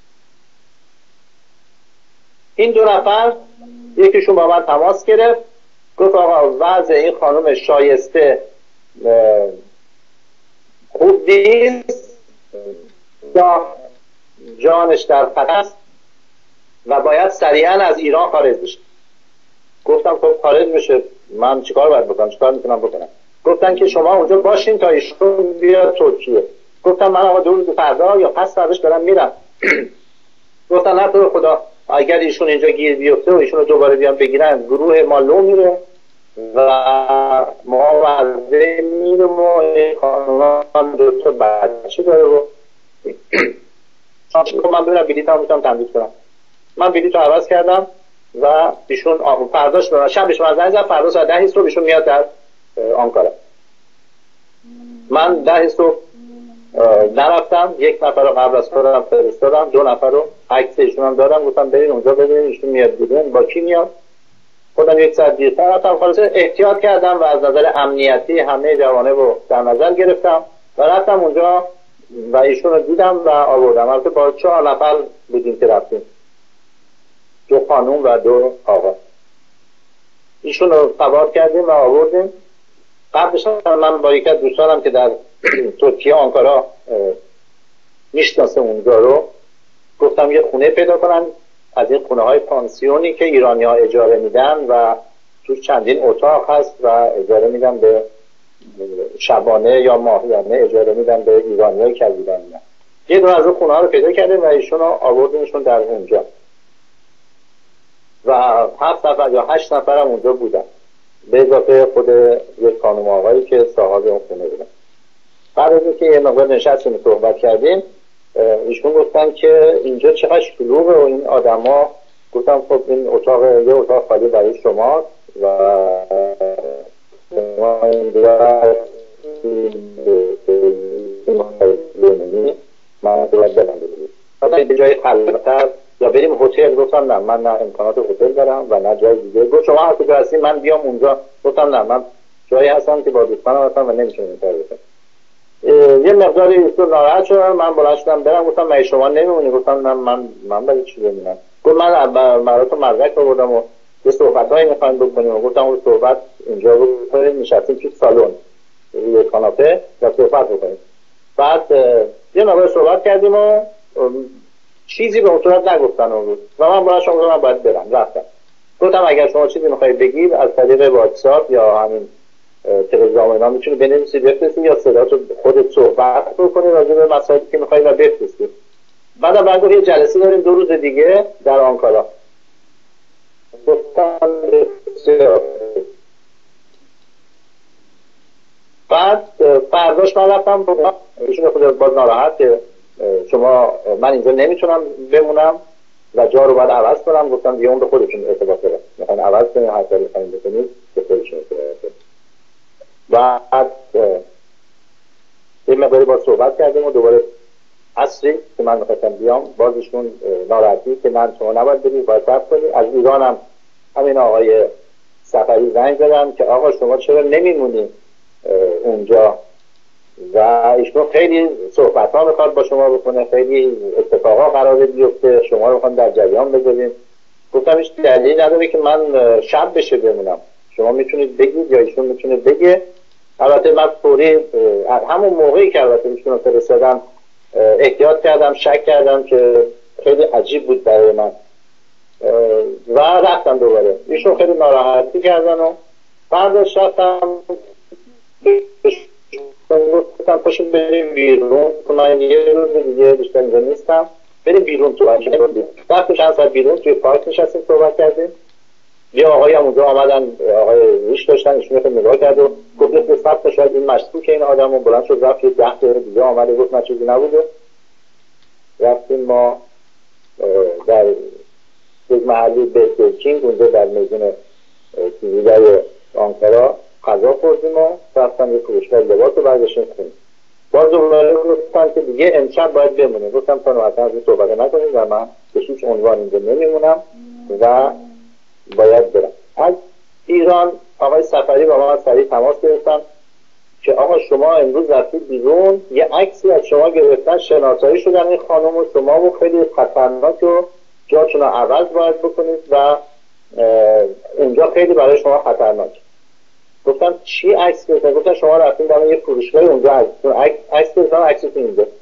این 2 نفر یکیشون با من تماس گرفت، گفت آقا وضع این خانم شایسته خوب نیست جانش در خطر است و باید سریعا از ایران خارج بشه. گفتم خب خارج بشه، من چیکار باید بکنم، چیکار میتونم بکنم؟ گفتن که شما اونجا باشین تا ایشون بیاد ترکیه. گفتم من آقا 2 روز فردا یا پس فرداش دارم میرم. گفتن نه تو خدا، اگر ایشون اینجا گیر بیفته و ایشون رو دوباره بیان بگیرن گروه ما لو میره و ما وزده میرم و خانوان 2 تا بچه داره و من ببینم بلیط هم میتونم تمدید کنم. من بلیط رو عوض کردم و ایشون فرداش دارن شبش من زنگ زدم، فردا ساعت 10 صبح ایشون میاد در آنکارا. من 10 صبح نرفتم، 1 نفر رو قبل از خودم فرستادم، 2 نفر رو عکس ایشون هم دادم، گفتم برید اونجا ببینید ایشون میاد بیرون با کی میاد. خودم 1 ساعت دیرتر رفتم، خلاص احتیاط کردم و از نظر امنیتی همه جوانب رو در نظر گرفتم و رفتم اونجا و ایشون رو دیدم و آوردم. البته با 4 نفر بودیم که رفتیم، 2 خانوم و 2 آقا. ایشون رو سوار کردیم و آوردیم. قبلش من با یکی از دوستانم که در ترکیه آنکارا میشناسه اونجا رو گفتم یه خونه پیدا کنن از این خونه های پانسیونی که ایرانی ها اجاره میدن و توش چندین اتاق هست و اجاره میدن به شبانه یا ماهیانه، اجاره میدن به ایرانی هایی که از ایران میدن. یه دو از اون خونه ها رو پیدا کردیم و ایشون رو آوردیمشون در اونجا و 7 نفر یا 8 نفر هم اونجا بودن به اضافه خود یک خانم آقایی که صاحب اون خونه بودن. بعد از اینکه یه مقدار نشستیم صحبت کردیم ایشون گفتن که اینجا چقدر شلوغه و این آدما. گفتم خب این اتاق یه اتاق خالی برای شما و من باید برم ببینیم به جای خلوت‌تر یا بریم هتل. گفتم نه من نه امکانات هتل دارم و نه جای دیگه. گفت شما هر کجا هستین من بیام اونجا. گفتم نه من جایی هستم که با دوستانم هستم و نمیتونم این کارو بکنم. یه مقداری ایشون ناراحت شدن، من بلند شدم برم. گفتم من شما نمیمونی؟ گفتم نه من برای چی بمونم؟ گفت من براتون مدرک آوردم و یه صحبتایی می‌خوایم بکنیم. گفتم اون صحبت اینجا بکنیم، نشستیم توی سالن روی کاناپه و صحبت بکنیم. بعد یه مقدار صحبت کردیم و چیزی به اون صورت نگفتن اون روز و من بلند شدم من باید برم. رفتم گفتم اگر شما چیزی می‌خواید بگید از طریق واتساپ یا همین تلگرام اینا میتونی بنویسی بفرستی یا صداتو خودت صحبت بکنی راجع به مسائلی که میخوای و بفرستی. بعدم من گفت یه جلسه داریم 2 روز دیگه در آنکارا. گفتم بعد فرداش من رفتم ایشون خود باز ناراحت که شما من اینجا نمیتونم بمونم و جا رو باید عوض کنم. گفتم دیگه اون به خودشون ارتباط داره، میخوان عوض کنید هر کاری میخواین بکنید به خودشون ارتباط داره. بعد یه مقداری با صحبت کردیم و دوباره عصری که من میخواستم بیام بازشون ناراحتی که من شما نباید برید باید صبر کنید. از ایران هم همین آقای سفری زنگ زدم که آقا شما چرا نمیمونید اونجا و ایشون خیلی صحبت ها میخواد با شما بکنه، خیلی اتفاقا قراره بیفته، شما رو میخوان در جریان بذاریم. گفتم هیچ دلیلی نداره که من شب بشه بمونم، شما میتونید بگید یا ایشون میتونه بگه. البته من فوری همون موقعی که البته ایشون رو فرستادم احتیاط کردم، شک کردم که خیلی عجیب بود برای من و رفتم دوباره. ایشون خیلی ناراحتی کردن و بعدش رفتم گفتم پاشیم بریم بیرون، من یه روز دیگه بیشتر اینجا نیستم، بریم بیرون. تو رفتیم چند ساعت بیرون توی پارک نشستیم صحبت کردیم. یه آقایی هم اونجا آمدن، آقای ریش داشتن، ایشون رو نگاه کرد و گفت یه سبت شاید این مشکوکه این آدم و بلند شد رفت. یه 10 دقیقه دیگه آمده گفت نه چیزی نبوده. رفتیم ما در یک محلی بیرکینگ اونجا در میدون تیزیدای آنکارا غذا خوردیم و رفتم یه فروشگاه لباس رو برداشتیم خونیم. باز دوباره گفتن که دیگه امشب باید بمونیم. گفتم تا نوعتا از این صحبت نکنیم و من به هیچ عنوان اینجا نمیمونم و باید برم. از ایران آقای سفری با من سریع تماس گرفتن که آقا شما امروز رفتید بیرون، یه عکسی از شما گرفتن، شناسایی شدن این خانم و شما و خیلی خطرناک و جاتون رو عوض باید بکنید و اونجا خیلی برای شما خطرناک. گفتم چی عکس گرفتن؟ گفتن شما رفتید در یه فروشگاه اونجا عکس گرفتن، عکستون اینجا. آقای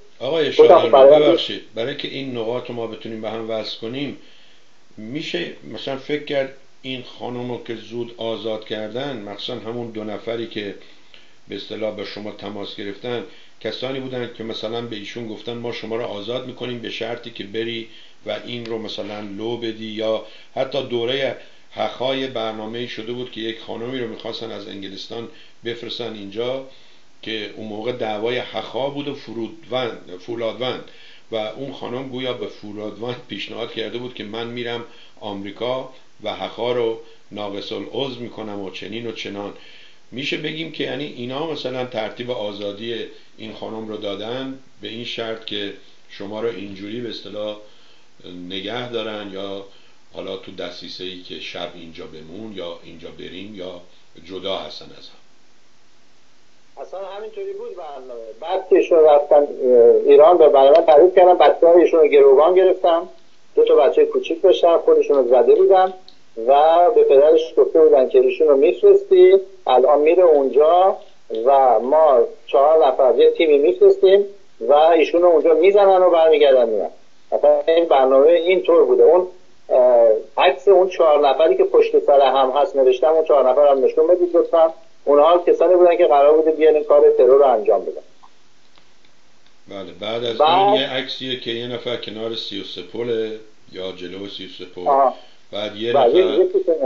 ببخشید، برای که این نقاط رو ما بتونیم به هم وصل کنیم، میشه مثلا فکر کرد این خانم رو که زود آزاد کردن، مثلا همون 2 نفری که به اصطلاح به شما تماس گرفتن کسانی بودن که مثلا به ایشون گفتن ما شما رو آزاد میکنیم به شرطی که بری و این رو مثلا لو بدی، یا حتی دوره حقای برنامه شده بود که یک خانمی رو میخواستن از انگلستان بفرستن اینجا که اون موقع دعوای حقا بود و فولادوند و اون خانم گویا به فولادوند پیشنهاد کرده بود که من میرم آمریکا و حقا رو ناقص العضو میکنم و چنین و چنان. میشه بگیم که یعنی اینا مثلا ترتیب آزادی این خانم رو دادن به این شرط که شما رو اینجوری به اصطلاح نگه دارن، یا حالا تو دسیسه ای که شب اینجا بمون یا اینجا بریم یا جدا هستن از هم. اصلا همینطوری بود برنامه. بعد که ایشون رفتن ایران به برنامه تعریف کردم، بچه‌ها ایشون رو گروگان گرفتم، 2 تا بچه کوچیک داشتن، خودشون رو زده بودن و به پدرش گفته بودن که ایشون رو میفرستی، الان میره اونجا و ما 4 نفر یه تیمی میفرستیم و ایشون رو اونجا میزنن و برمیگردن میان. مثلا این برنامه اینطور بوده. اون عکس اون 4 نفری که پشت سر هم هست نوشتم، اون 4 نفر هم نشون بدید لطفا. اونها کسانی بودن که قرار بوده بیان این کار ترور رو انجام بدن. بله، بعد از این یه عکسیه که یه نفر کنار 33 پل یا جلو 33 پل، بعد یه نفر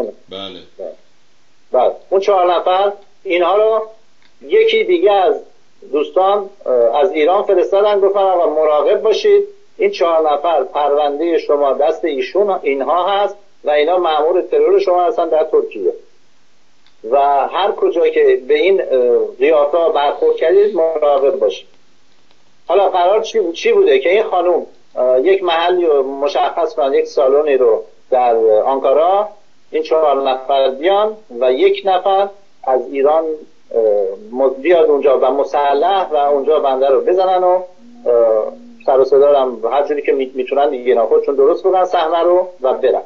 بله اون 4 نفر اینها رو یکی دیگه از دوستان از ایران فرستادن، گفتن آقا مراقب باشید، این 4 نفر پرونده شما دست ایشون اینها هست و اینا مأمور ترور شما هستن در ترکیه و هر کجا که به این قیافه برخورد کردید مراقب باشید. حالا قرار چی بوده که این خانم یک محلی رو مشخص کنن، یک سالونی رو در آنکارا، این 4 نفر بیان و 1 نفر از ایران بیاد اونجا و مسلح و اونجا بنده رو بزنن و سر و صدا هم هر جوری که میتونن دیگه خودشون درست بکنن صحنه رو و برن.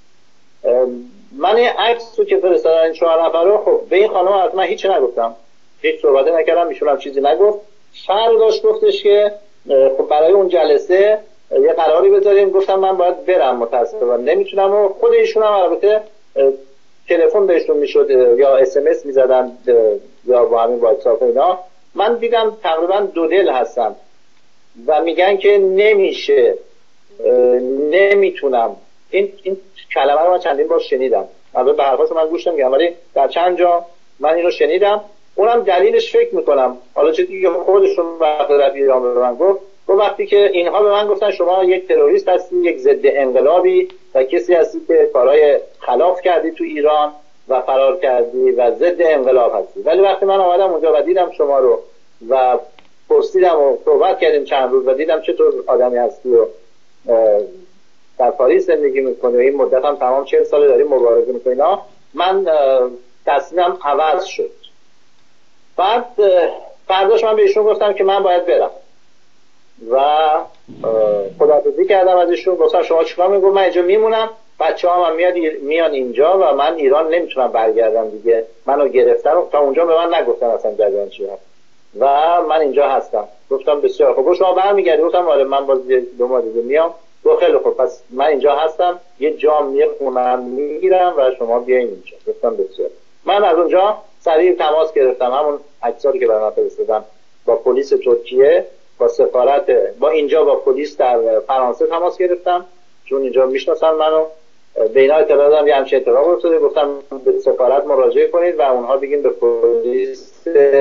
من این عکس رو که فرستادن این 4 نفر رو، خب به این خانم حتما هیچی نگفتم، هیچ صحبتی نکردم، ایشون هم چیزی نگفت. داشت گفتش که خب برای اون جلسه یه قراری بذاریم. گفتم من باید برم متاسفانه نمیتونم و خود ایشون هم البته تلفن بهشون میشد یا SMS میزدن یا با همین واتساپ اینا. من دیدم تقریبا 2 دل هستم و میگن که نمیشه، نمیتونم. این کلمه رو من چندین بار شنیدم، البته به حرفاشو من گوش نمیدم ولی در چند جا من اینو شنیدم. اونم دلیلش فکر میکنم حالا چیزی که خودشون وقت رفت ایران به من گفت وقتی که اینها به من گفتن شما یک تروریست هستی، یک ضد انقلابی و کسی هستی که کارهای خلاف کردی تو ایران و فرار کردی و ضد انقلاب هستی. ولی وقتی من آمدم اونجا و دیدم شما رو و پرسیدم و صحبت کردیم چند روز و دیدم چطور آدمی هستی و در پاریس زندگی میکنی و این مدت هم تمام 40 سال داری مبارزه میکنی، من تصمیمم عوض شد. بعد فرداش من بهشون گفتم که من باید برم و خداحافظی کردم از ایشون. گفتم شما چیکار میکنید؟ من اینجا میمونم، بچه‌هام هم میان اینجا و من ایران نمیتونم برگردم دیگه، منو گرفتن تا اونجا به من نگفتن اصلا جریان چیه و من اینجا هستم. گفتم بسیار خوب، شما برمیگردی؟ گفتم آره من باز 2 ماه دیگه میام. گفت خیلی خوب، پس من اینجا هستم، یه جام یه خونه میگیرم و شما بیاین اینجا. گفتم بسیار. من از اونجا سریع تماس گرفتم، همون عکسایی که برام فرستادم، با پلیس ترکیه، با سفارت، با اینجا با پلیس در فرانسه تماس گرفتم چون اینجا میشناسن منو. به اینا اطلاع دادم یه همچین اتفاقی افتاده. گفتم به سفارت مراجعه کنید و اونها بگین به پلیس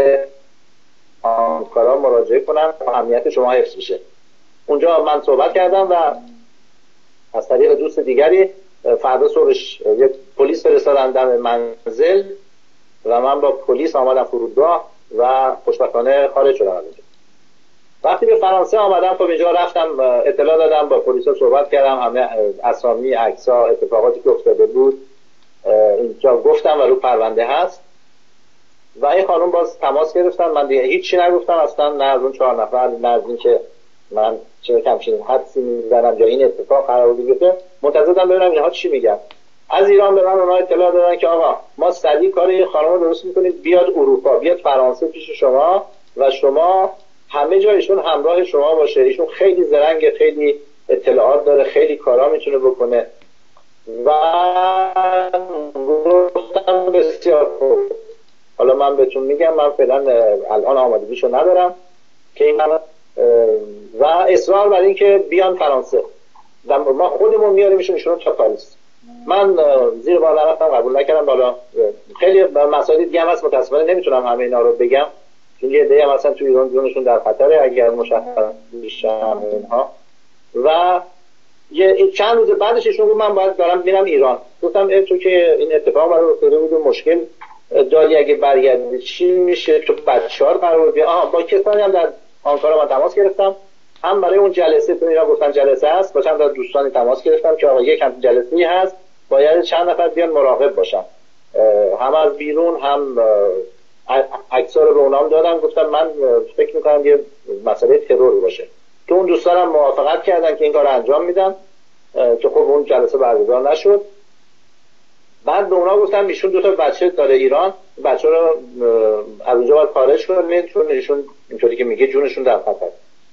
آنکارا مراجعه کنن تا امنیت شما حفظ بشه. اونجا من صحبت کردم و از طریق دوست دیگری فردا صبحش یک پلیس فرستادن دم منزل و من با پلیس آمدم فرودگاه و خوشبختانه خارج شدم از اینجا. وقتی به فرانسه آمدم خب اینجا رفتم اطلاع دادم، با پلیسا صحبت کردم، همه اسامی، عکس‌ها، اتفاقاتی که افتاده بود اینجا گفتم و رو پرونده هست. و این خانم باز تماس گرفتن، من دیگه هیچی نگفتم اصلا، نه از اون 4 نفر، نه از این که من چه کمشین حدسی میزنم یا این اتفاق قرار بوده. منتظرم ببینم اینها چی میگن. از ایران به من اونها اطلاع دادن که آقا ما سریع کار این خانم رو درست میکنیم، بیاد اروپا، بیاد فرانسه پیش شما و شما همه جا ایشون همراه شما باشه. ایشون خیلی زرنگه، خیلی اطلاعات داره، خیلی کارا میتونه بکنه. و گفتم بسیار خوب، حالا من بهتون میگم من فعلا الان آمادگیشو ندارم که این و اصرار بر این که بیان فرانسه و ما خودمون میاریم ایشون تا پاریس. من زیر بار رفتم، قبول نکردم. حالا خیلی مسائل دیگه هم هست، متاسفانه نمیتونم همه اینا رو بگم چون یه عده‌ای هم اصلا توی ایران جونشون در خطره اگر مشخص بشن اینها. و یه چند روز بعدش ایشون گفت من باید دارم میرم ایران. گفتم تو که این اتفاق برای افتاده بود و مشکل داری اگه برگردی چی میشه؟ تو بچه‌ها قرار بیا. با کسانی هم در آنکارا من تماس گرفتم، هم برای اون جلسه تو ایران گفتن جلسه هست، با چند تا دوستانی تماس گرفتم که آقا یک هم جلسه‌ای هست، باید چند نفر بیان مراقب باشن، هم از بیرون هم عکس‌ها رو به اونام دادم. گفتم من فکر می‌کنم یه مسئله ترور باشه. تو اون دوستانم موافقت کردن که این کارو انجام میدن که خب اون جلسه برگزار نشد. بعد به اونا گفتم ایشون 2 تا بچه داره ایران، بچه رو از اونجا باید خارج کنید چون ایشون اینطوری که میگه جونشون در خطر.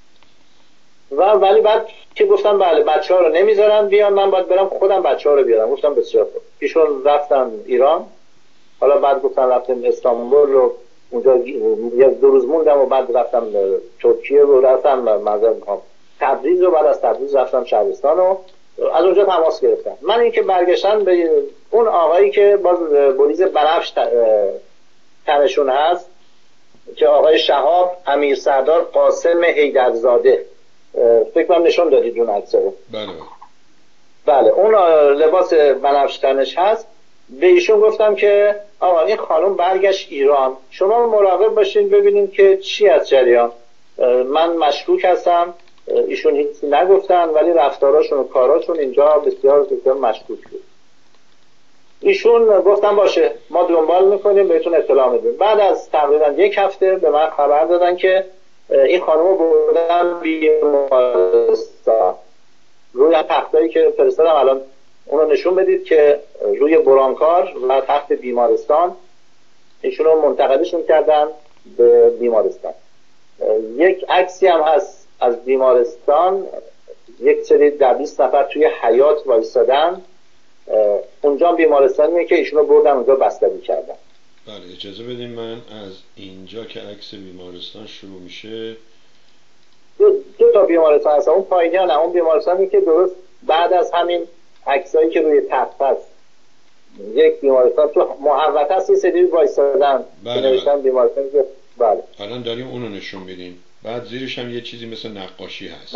ولی بعد که گفتم بله بچه‌ها رو نمیذارن بیان، من باید برم خودم بچه‌ها رو بیارم. گفتم بسیار خوب. ایشون رفتن ایران. حالا بعد گفتن رفتم استانبول رو اونجا 2 روز موندم و بعد رفتم ترکیه و رفتم تبریز و بعد از تبریز رفتم شهرستان و از اونجا تماس گرفتم. من این که برگشتن به اون آقایی که باز بریز بنفش تنشون هست که آقای شهاب امیر سردار قاسم حیدرزاده، فکر کنم نشون دادید اون عکس رو. بله اون لباس بنفش تنش هست. به ایشون گفتم که آقا این خانم برگشت ایران، شما مراقب باشین ببینین که چی از جریان. من مشکوک هستم. ایشون هیچی نگفتن ولی رفتاراشون و کاراشون اینجا بسیار بسیار مشکوک بود. ایشون گفتن باشه ما دنبال میکنیم بهتون اطلاع میدیم. بعد از تقریبا 1 هفته به من خبر دادن که این خانم بردن بیمارستان. روی تختایی که فرستادم الان اونو نشون بدید که روی برانکار و تخت بیمارستان ایشون رو منتقلشون کردن به بیمارستان. یک عکسی هم هست از بیمارستان، یک سری 20 نفر توی حیاط وایسادن. اونجا بیمارستانیه که ایشون رو بردن اونجا بستری کردن. بله اجازه بدین من از اینجا که عکس بیمارستان شروع میشه 2 تا بیمارستان هست. اون پایینی ها نه، اون بیمارستانی که درست بعد از همین عکسایی که روی تخت هست یک بیمارستان تو محوطه هست، یه سری وایسادن که نوشتن بیمارستان. بله الان داریم اونو نشون میدیم. بعد زیرش هم یه چیزی مثل نقاشی هست.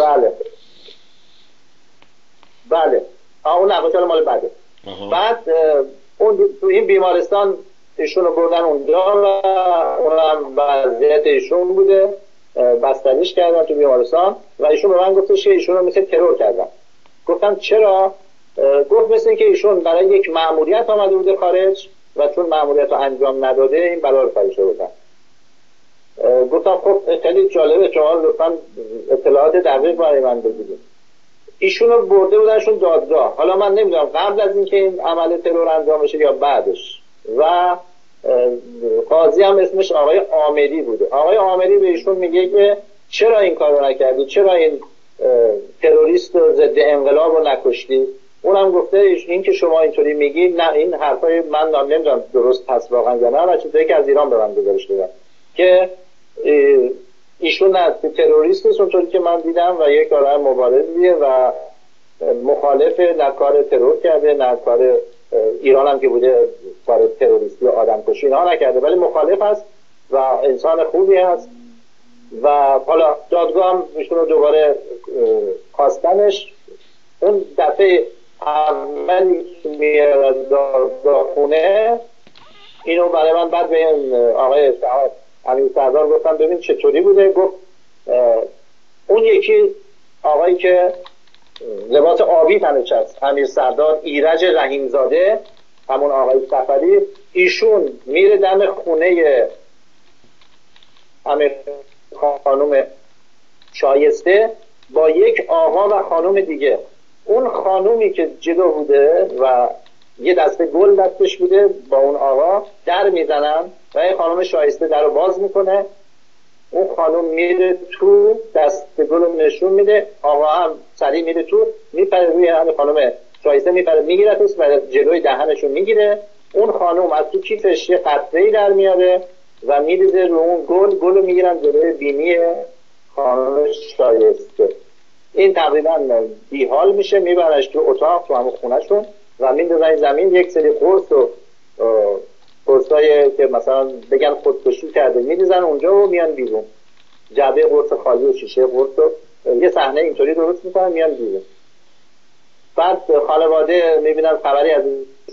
بله اون نقاشی مال بعده. بعد اون تو این بیمارستان ایشونو بردن اونجا و اونم وضعیت ایشون بوده، بستریش کردن تو بیمارستان و ایشون به من گفتش که ایشون رو مثل ترور کردن. گفتم چرا؟ گفت مثل این که ایشون برای یک مأموریت آمده بوده خارج و چون مأموریت رو انجام نداده این بلا رو کارش بودن. گفتم خب خیلی جالبه، شما لطفا اطلاعات دقیق برای من بگید. ایشون رو برده بودنشون دادگاه. حالا من نمیدونم قبل از اینکه این عمل ترور انجام بشه یا بعدش. و قاضی هم اسمش آقای عامری بوده. آقای عامری به ایشون میگه که چرا این کار رو نکردی؟ چرا این تروریست و ضد انقلاب رو نکشتی؟ اونم گفته این که شما اینطوری میگی نه، این حرفای من نمیدونم درست هست واقعا یا نه، و چیزایی که از ایران به من گزارش دادن که ایشون نه تروریست نیست اونطوری که من دیدم و یک آدم مبارزیه و مخالف، نه کار ترور کرده نه کار ایران هم که بوده کار تروریستی و آدم کشی اینها نکرده، ولی مخالف هست و انسان خوبی هست. و حالا دادگاه هم ایشون رو دوباره خواستنش. اون دفعه اولی که میاد دادگاه خونه اینو برای من بعد به این آقای امیر سردار گفتم ببین چطوری بوده. گفت اون یکی آقایی که لباس آبی تنش هست امیر سردار ایرج رحیمزاده، همون آقای سفری، ایشون میره دم خونه امیر خانم شایسته با یک آقا و خانم دیگه. اون خانومی که جلو بوده و یه دسته گل دستش بوده با اون آقا در میزنن و این خانم شایسته در رو باز میکنه. اون خانم میره تو، دست گل رو نشون میده، آقا هم سریع میره تو، میپره روی همین خانم شایسته، میپره میگیرتش و جلوی دهنشون میگیره. اون خانم از تو کیفش یه قطره‌ای در میاره و میریزه رو اون گل رو میگیرن جلوی بینی خانم شایسته. این تقریبا بیحال میشه، میبرنش تو اتاق، تو همون خونهشون و میندازن زمین. یک سری قرصایی که مثلا بگن خودکشی کرده میریزن اونجا و میان بیرون. جعبه قرص خالی و شیشه قرص رو یه صحنه اینطوری درست میکنن، میان بیرون. بعد خانواده میبینن خبری از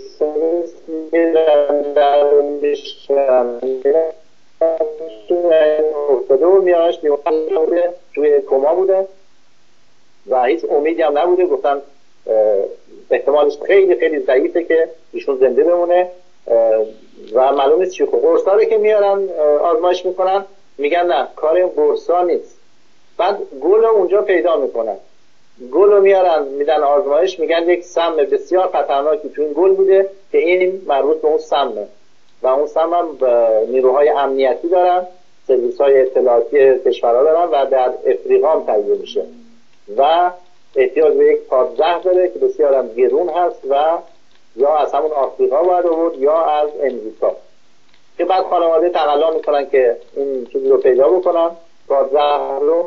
افتاده و میانش توی کما بوده و هیچ امیدی هم نبوده. گفتن احتمالش خیلی خیلی ضعیفه که ایشون زنده بمونه و معلوم نیست چی. قرصا رو که میارن آزمایش میکنن، میگن نه کار این قرصا نیست. بعد گل اونجا پیدا میکنن، گل رو میارن میدن آزمایش، میگن یک سم بسیار خطرناکی تو این گل بوده که این مربوط به اون سمه و اون سم هم نیروهای امنیتی دارن، سرویس های اطلاعاتی کشورها دارن و در افریقا هم تهیه میشه و احتیاج به یک پادزهر داره که بسیار هم گرون هست و یا از همون آفریقا باید آورد یا از امریکا. که بعد خانواده تقلا میکنن که این چیزی رو پیدا بکنن، پادزهر رو.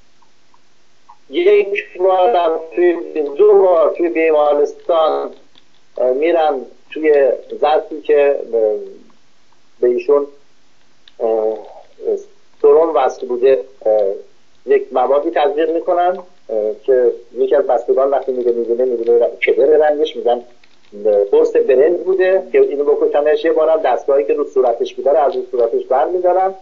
یک بار دو بار توی بیمارستان میرن توی ظرفی که به ایشون سرم وصل بوده یک موادی تزریق میکنن که یکی از بستگان وقتی میبینه کدر رنگش، میگن قرص برنج بوده که اینو بکشنش. یه بارم دستگاهی که رو صورتش بیداره از رو صورتش بر میدارن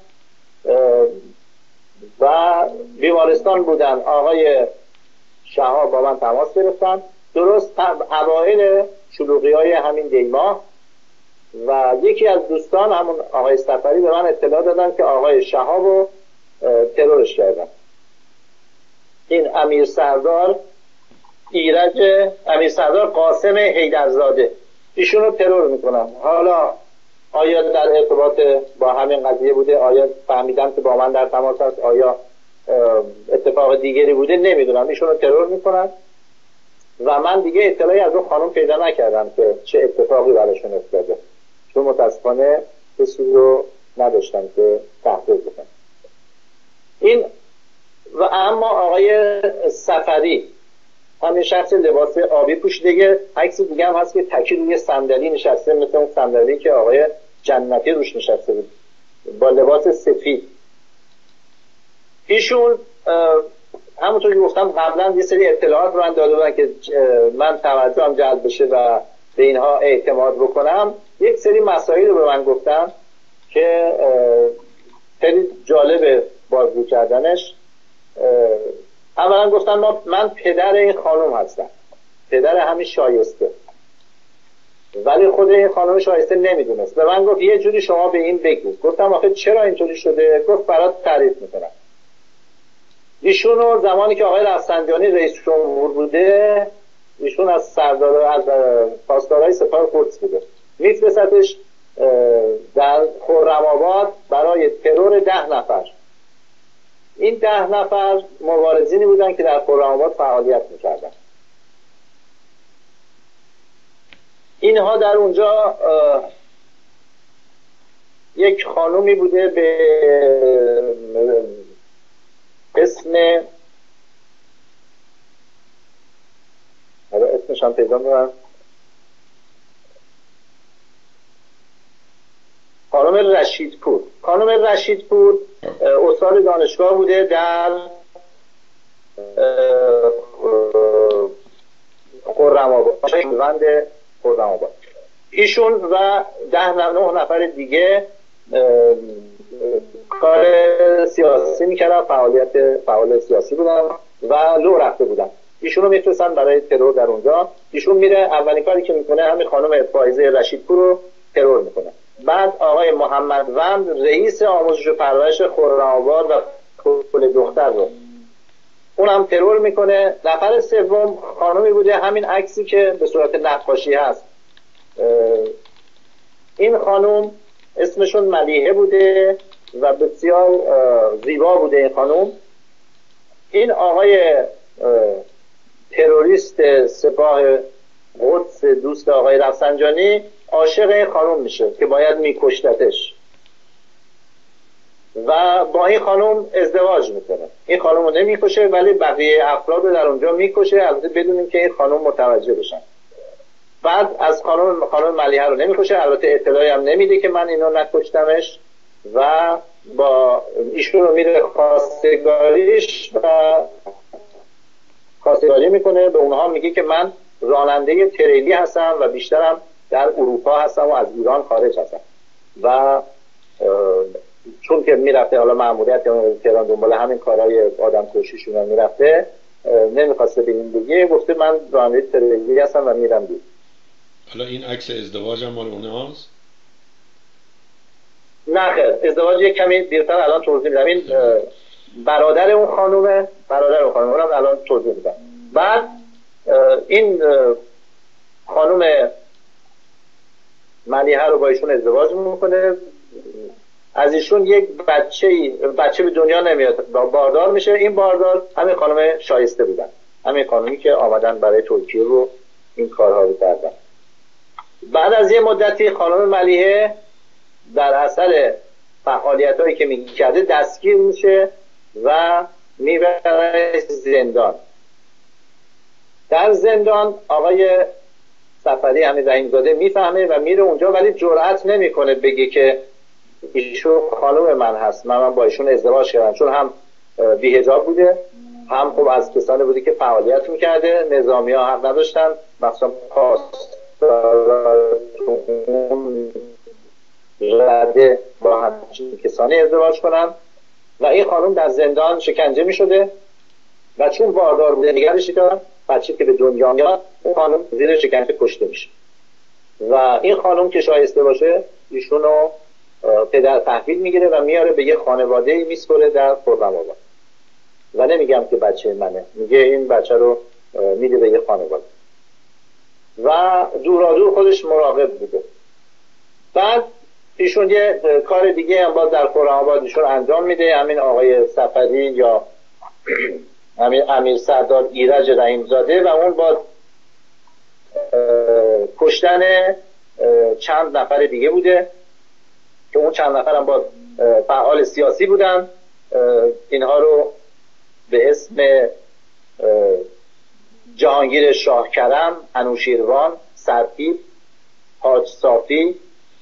و بیمارستان بودن. آقای شهاب با من تماس گرفتن درست اوایل شلوغی های همین دیما و یکی از دوستان همون آقای سفری به من اطلاع دادن که آقای شهاب رو ترورش کردن. این امیر سردار قاسم حیدرزاده، ایشون رو ترور میکنن. حالا آیا در ارتباط با همین قضیه بوده، آیا فهمیدن که با من در تماس هست، آیا اتفاق دیگری بوده، نمیدونم. ایشون رو ترور میکنن و من دیگه اطلاعی از اون خانم پیدا نکردم که چه اتفاقی براشون افتاده، چون متاسفانه کسی رو نداشتم که تحقیق بکنم. این و اما آقای سفری، همین شخص لباس آبی پوشیده، عکس دیگه هم هست که تکی روی صندلی نشسته، مثل اون صندلی که آقای جنتی روش نشسته بود با لباس سفید. ایشون همونطور که گفتم قبلا یه سری اطلاعات رو من داده بودن که من توجهم جلب بشه و به اینها اعتماد بکنم. یک سری مسائل رو به من گفتن که خیلی جالبه بازگو کردنش. اولا گفتن من پدر این خانم هستم، پدر همین شایسته، ولی خود این خانم شایسته نمیدونست. به من گفت یه جوری شما به این بگو. گفتم آخه چرا اینطوری شده؟ گفت برات تعریف میکنم. ایشونو زمانی که آقای رفسنجانی رئیس جمهور بوده، ایشون از پاسدارای سپاه قدس بوده، میفرستتش در خرم‌آباد برای ترور 10 نفر. این 10 نفر مبارزینی بودن که در خرم‌آباد فعالیت میکردن. اینها در اونجا یک خانومی بوده به اسم اسمش هم پیدا می‌کنم، خانم رشیدپور. خانم رشیدپور استاد دانشگاه بوده در خرم‌آباد. ایشون و 9 نفر دیگه کار سیاسی میکردن، فعال سیاسی بودن و لو رفته بودن. ایشون رو میفرستن برای ترور در اونجا. ایشون میره، اولین کاری که میکنه همین خانم فائزه رشیدپور رو ترور میکنه. بعد آقای محمد وند رئیس آموزش و پرورش خرم‌آباد و کل دختر رو اونم ترور میکنه. نفر سوم خانمی بوده، همین عکسی که به صورت نقاشی هست. این خانم اسمشون ملیحه بوده و بسیار زیبا بوده این خانم. این آقای تروریست سپاه قدس دوست آقای رفسنجانی عاشق این خانم میشه که باید میکشتتش و با این خانم ازدواج میکنه. این خانم رو نمیکشه ولی بقیه افراد رو در اونجا میکشه، البته بدونیم که این خانم متوجه بشن. بعد از خانم ملیحه رو نمیکشه، البته اطلاعی هم نمیده که من اینو نکشتمش و با ایشون رو میره خواستگاریش و خواستگاری میکنه. به اونها میگه که من راننده تریلی هستم و بیشترم در اروپا هستم و از ایران خارج هستم و چون که میرفته حالا مأموریت تهران دنبال همین کارهای آدم کشیشون هم میرفته، نمیخواسته به این بگه، گفته من راننده تریلی هستم و میرم دید. حالا این عکس ازدواج هم مال اونه هاست؟ نه خیر، ازدواج یک کمی دیرتر الان توضیح میدم. این برادر اون خانومه، اونم الان توضیح میدم. بعد این خانوم ملیحه رو با ایشون ازدواج میکنه، از ایشون یک بچه به دنیا نمیاد، باردار میشه. این باردار همین خانم شایسته بودن، همین خانومی که آمدن برای ترکیه رو این کارها رو کردن. بعد از یه مدتی خانم ملیحه در اثر فعالیت هایی که میکرده دستگیر میشه و میبره زندان. در زندان آقای سفری همین رحیمزاده میفهمه و میره اونجا، ولی جرأت نمیکنه بگه که ایشون خانم من هست، من با ایشون ازدواج کردم، چون هم بی‌حجاب بوده، هم خب از کسانی بوده که فعالیت میکرده. نظامی ها حق نداشتن مثلا رده با همچین کسانی ازدواج کنن و این خانم در زندان شکنجه می شده و چون باردار بوده نگرش دارن، بچه که به دنیا میاد اون خانم زیر شکنجه کشته میشه و این خانم که شایسته باشه ایشون رو پدر تحویل میگیره و میاره به یه خانواده میسپره در خرم‌آباد و نمیگم که بچه منه، میگه این بچه رو میده به یه خانواده و دورادور خودش مراقب بوده. بعد ایشون یه کار دیگه هم باز در خرم‌آباد ایشون انجام میده. همین آقای سفری یا همین امیر سردار ایرج رحیمزاده و اون با کشتن چند نفر دیگه بوده که اون چند نفر هم با فعال سیاسی بودن. اینها رو به اسم جهانگیر شاهکرم، انوشیروان، سرتیپ، حاج صافی،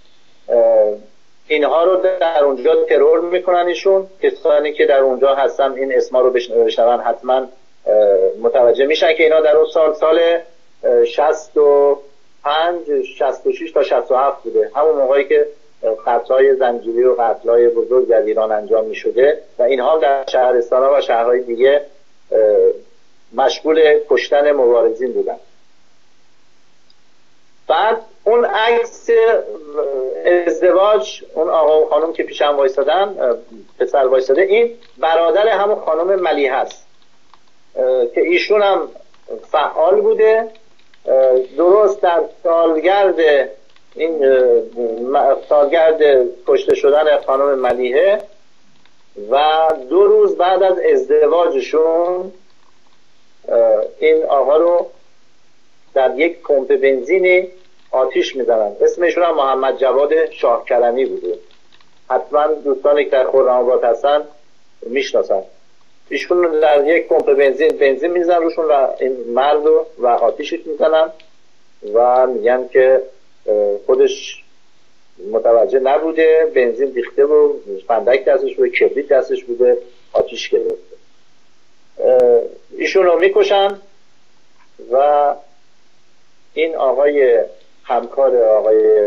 اینها رو در اونجا ترور میکنن. ایشون کسانی که در اونجا هستن این اسما رو بشنون حتما متوجه میشن که اینا در اون سال 65 66 تا 67 بوده، همون موقعی که قتل‌های زنجیری و قتل‌های بزرگ در ایران انجام میشده و اینها در شهرستان‌ها و شهرهای دیگه مشغول کشتن مبارزین بودن. بعد اون عکس ازدواج اون آقا و خانم که پیشم وایسادن، پسر وایساده، این برادر همون خانم ملیحه است که ایشون هم فعال بوده. درست در سالگرد کشته شدن خانم ملیحه و 2 روز بعد از ازدواجشون این آقا رو در یک پمپ بنزینی آتیش میزنن. اسمشون هم محمد جواد شاهکرمی بوده، حتما دوستانی که در خرم‌آباد هستن میشناسن. ایشون در یک پمپ بنزین میزنن روشون و این مرد و آتیشش میزنن و میگن که خودش متوجه نبوده، بنزین ریخته و فندک دستش بوده، کبریت دستش بوده، آتیش گرفته. ایشون رو میکشن و این آقای همکار آقای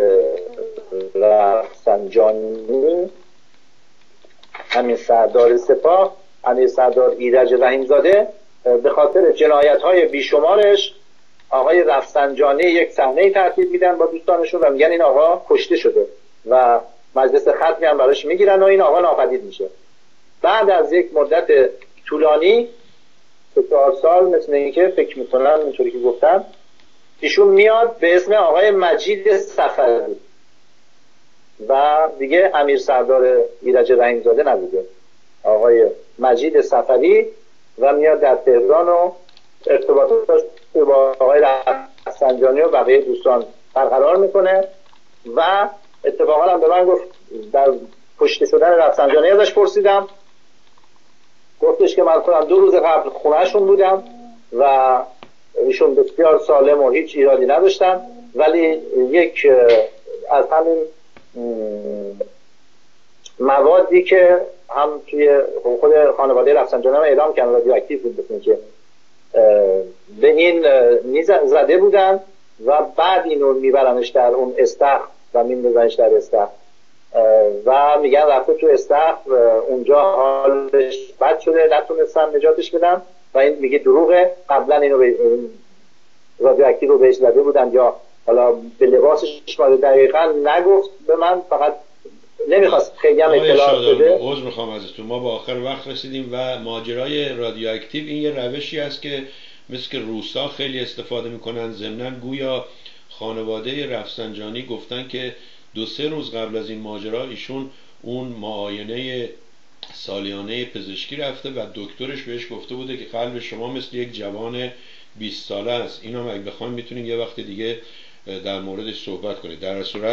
رفسنجانی، همین سردار سپاه، همین سردار ایرج رحیمزاده، به خاطر جنایت‌های بیشمارش آقای رفسنجانی یک صحنه ترتیب میدن با دوستانشون و میگن این آقا کشته شده و مجلس ختمی هم براش میگیرن و این آقا ناپدید میشه. بعد از یک مدت طولانی 4 سال مثل اینکه فکر میکنم اینطوری که گفتم، ایشون میاد به اسم آقای مجید صفری و دیگه امیر سردار ایرج رحیم‌زاده نبوده، آقای مجید صفوی و میاد در تهران و ارتباطاتش با آقای رفسنجانی و بقیه دوستان برقرار میکنه و اتفاقا هم به من گفت، در کشته شدن رفسنجانی ازش پرسیدم، گفتش که من خودم 2 روز قبل خونهشون بودم و ایشون بسیار سالم و هیچ ایرادی نداشتن، ولی یک از همین موادی که هم توی خود خانواده رفسنجانی هم اعلام کردن رادیواکتیو بود، بسیم که به این زده بودن و بعد اینو میبرنش در اون استخر و میندازنش در استخر و میگن رفته تو استخر، اونجا حالش بد شده، نتونستن نجاتش بدن و این میگه دروغه، قبلا اینو رادیواکتیو رو بهش زده بودن یا حالا به لباسش دقیقا نگفت به من، فقط نمیخواست خیلی هم اطلاع بده. عذر میخوام ازتون، ما با آخر وقت رسیدیم و ماجرای رادیواکتیو این یه روشی است که مثل که روسا خیلی استفاده میکنن. ضمناً گویا خانواده رفسنجانی گفتن که 2-3 روز قبل از این ماجرا ایشون اون معاینه سالیانه پزشکی رفته و دکترش بهش گفته بوده که قلب شما مثل یک جوان 20 ساله است. اینم اگه بخواید میتونیم یه وقت دیگه در موردش صحبت کنید. در صورت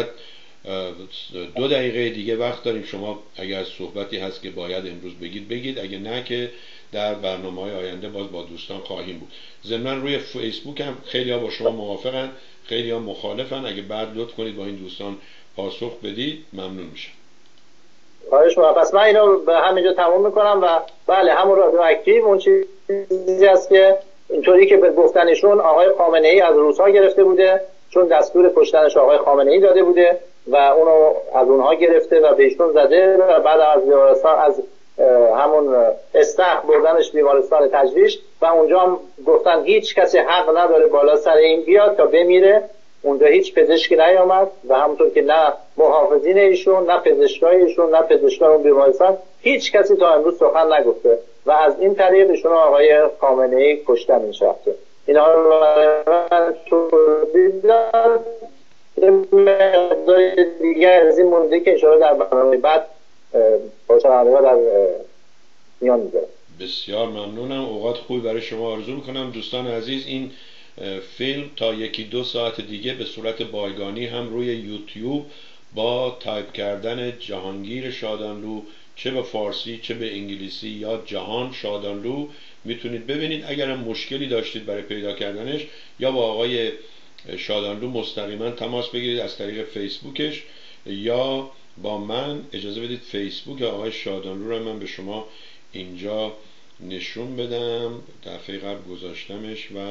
2 دقیقه دیگه وقت داریم، شما اگر صحبتی هست که باید امروز بگید، اگه نه که در برنامه‌های آینده باز با دوستان خواهیم بود. ضمناً روی فیسبوک هم خیلی ها با شما موافقن، خیلی ها مخالفن، اگه بعد لطف کنید با این دوستان پاسخ بدید ممنون میشم. خواهش می‌کنم. پس من اینو به همینجا تموم میکنم و بله همون رادیواکتیو اون چیزی است که اینطوری که به گفتنشون آقای خامنه‌ای از روس‌ها گرفته بوده، چون دستور کشتنش آقای خامنه‌ای داده بوده و اونو از اونها گرفته و بهشون زده و بعد از بیمارستان از همون استخر بردنش بیمارستان تجریش و اونجا هم گفتن هیچ کسی حق نداره بالا سر این بیاد تا بمیره. اونجا هیچ پزشکی نیامد و همونطور که نه محافظین ایشون، نه پزشکای ایشون، نه پزشکای اون بیمارستان، هیچ کسی تا امروز سخن نگفته و از این طریق ایشون آقای خامنه‌ای کشتن میشه. اینا رو من توضیح داد. مقدار دیگر از این مونده که انشاءالله در برنامه بعد باشنونده در میان میذارم. بسیار ممنونم، اوقات خوبی برای شما آرزو میکنم. دوستان عزیز، این فیلم تا 1-2 ساعت دیگه به صورت بایگانی هم روی یوتیوب با تایپ کردن جهانگیر شادانلو، چه به فارسی چه به انگلیسی یا جهان شادانلو میتونید ببینید. اگر هم مشکلی داشتید برای پیدا کردنش یا با آقای شادانلو مستقیما تماس بگیرید از طریق فیسبوکش یا با من. اجازه بدید فیسبوک آقای شادانلو رو من به شما اینجا نشون بدم. دفعه قبل گذاشتمش و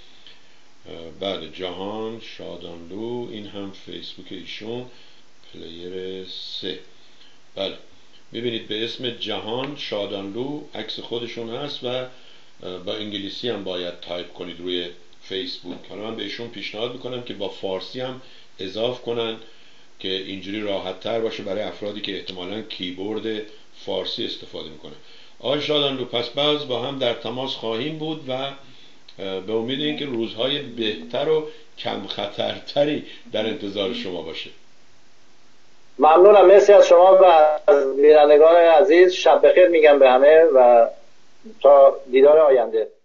بله، جهان شادانلو، این هم فیسبوک ایشون، پلیر 3. بله میبینید به اسم جهان شادانلو عکس خودشون هست و با انگلیسی هم باید تایپ کنید روی فیسبوک. حالا من بهشون پیشنهاد میکنم که با فارسی هم اضاف کنن که اینجوری راحت تر باشه برای افرادی که احتمالاً کیبورد فارسی استفاده میکنه. آقای شادانلو، پس باز با هم در تماس خواهیم بود و به امید اینکه روزهای بهتر و کم خطرتری در انتظار شما باشه. ممنونم، مرسی از شما و از بینندگان عزیز. شب بخیر میگم به همه و تا دیدار آینده.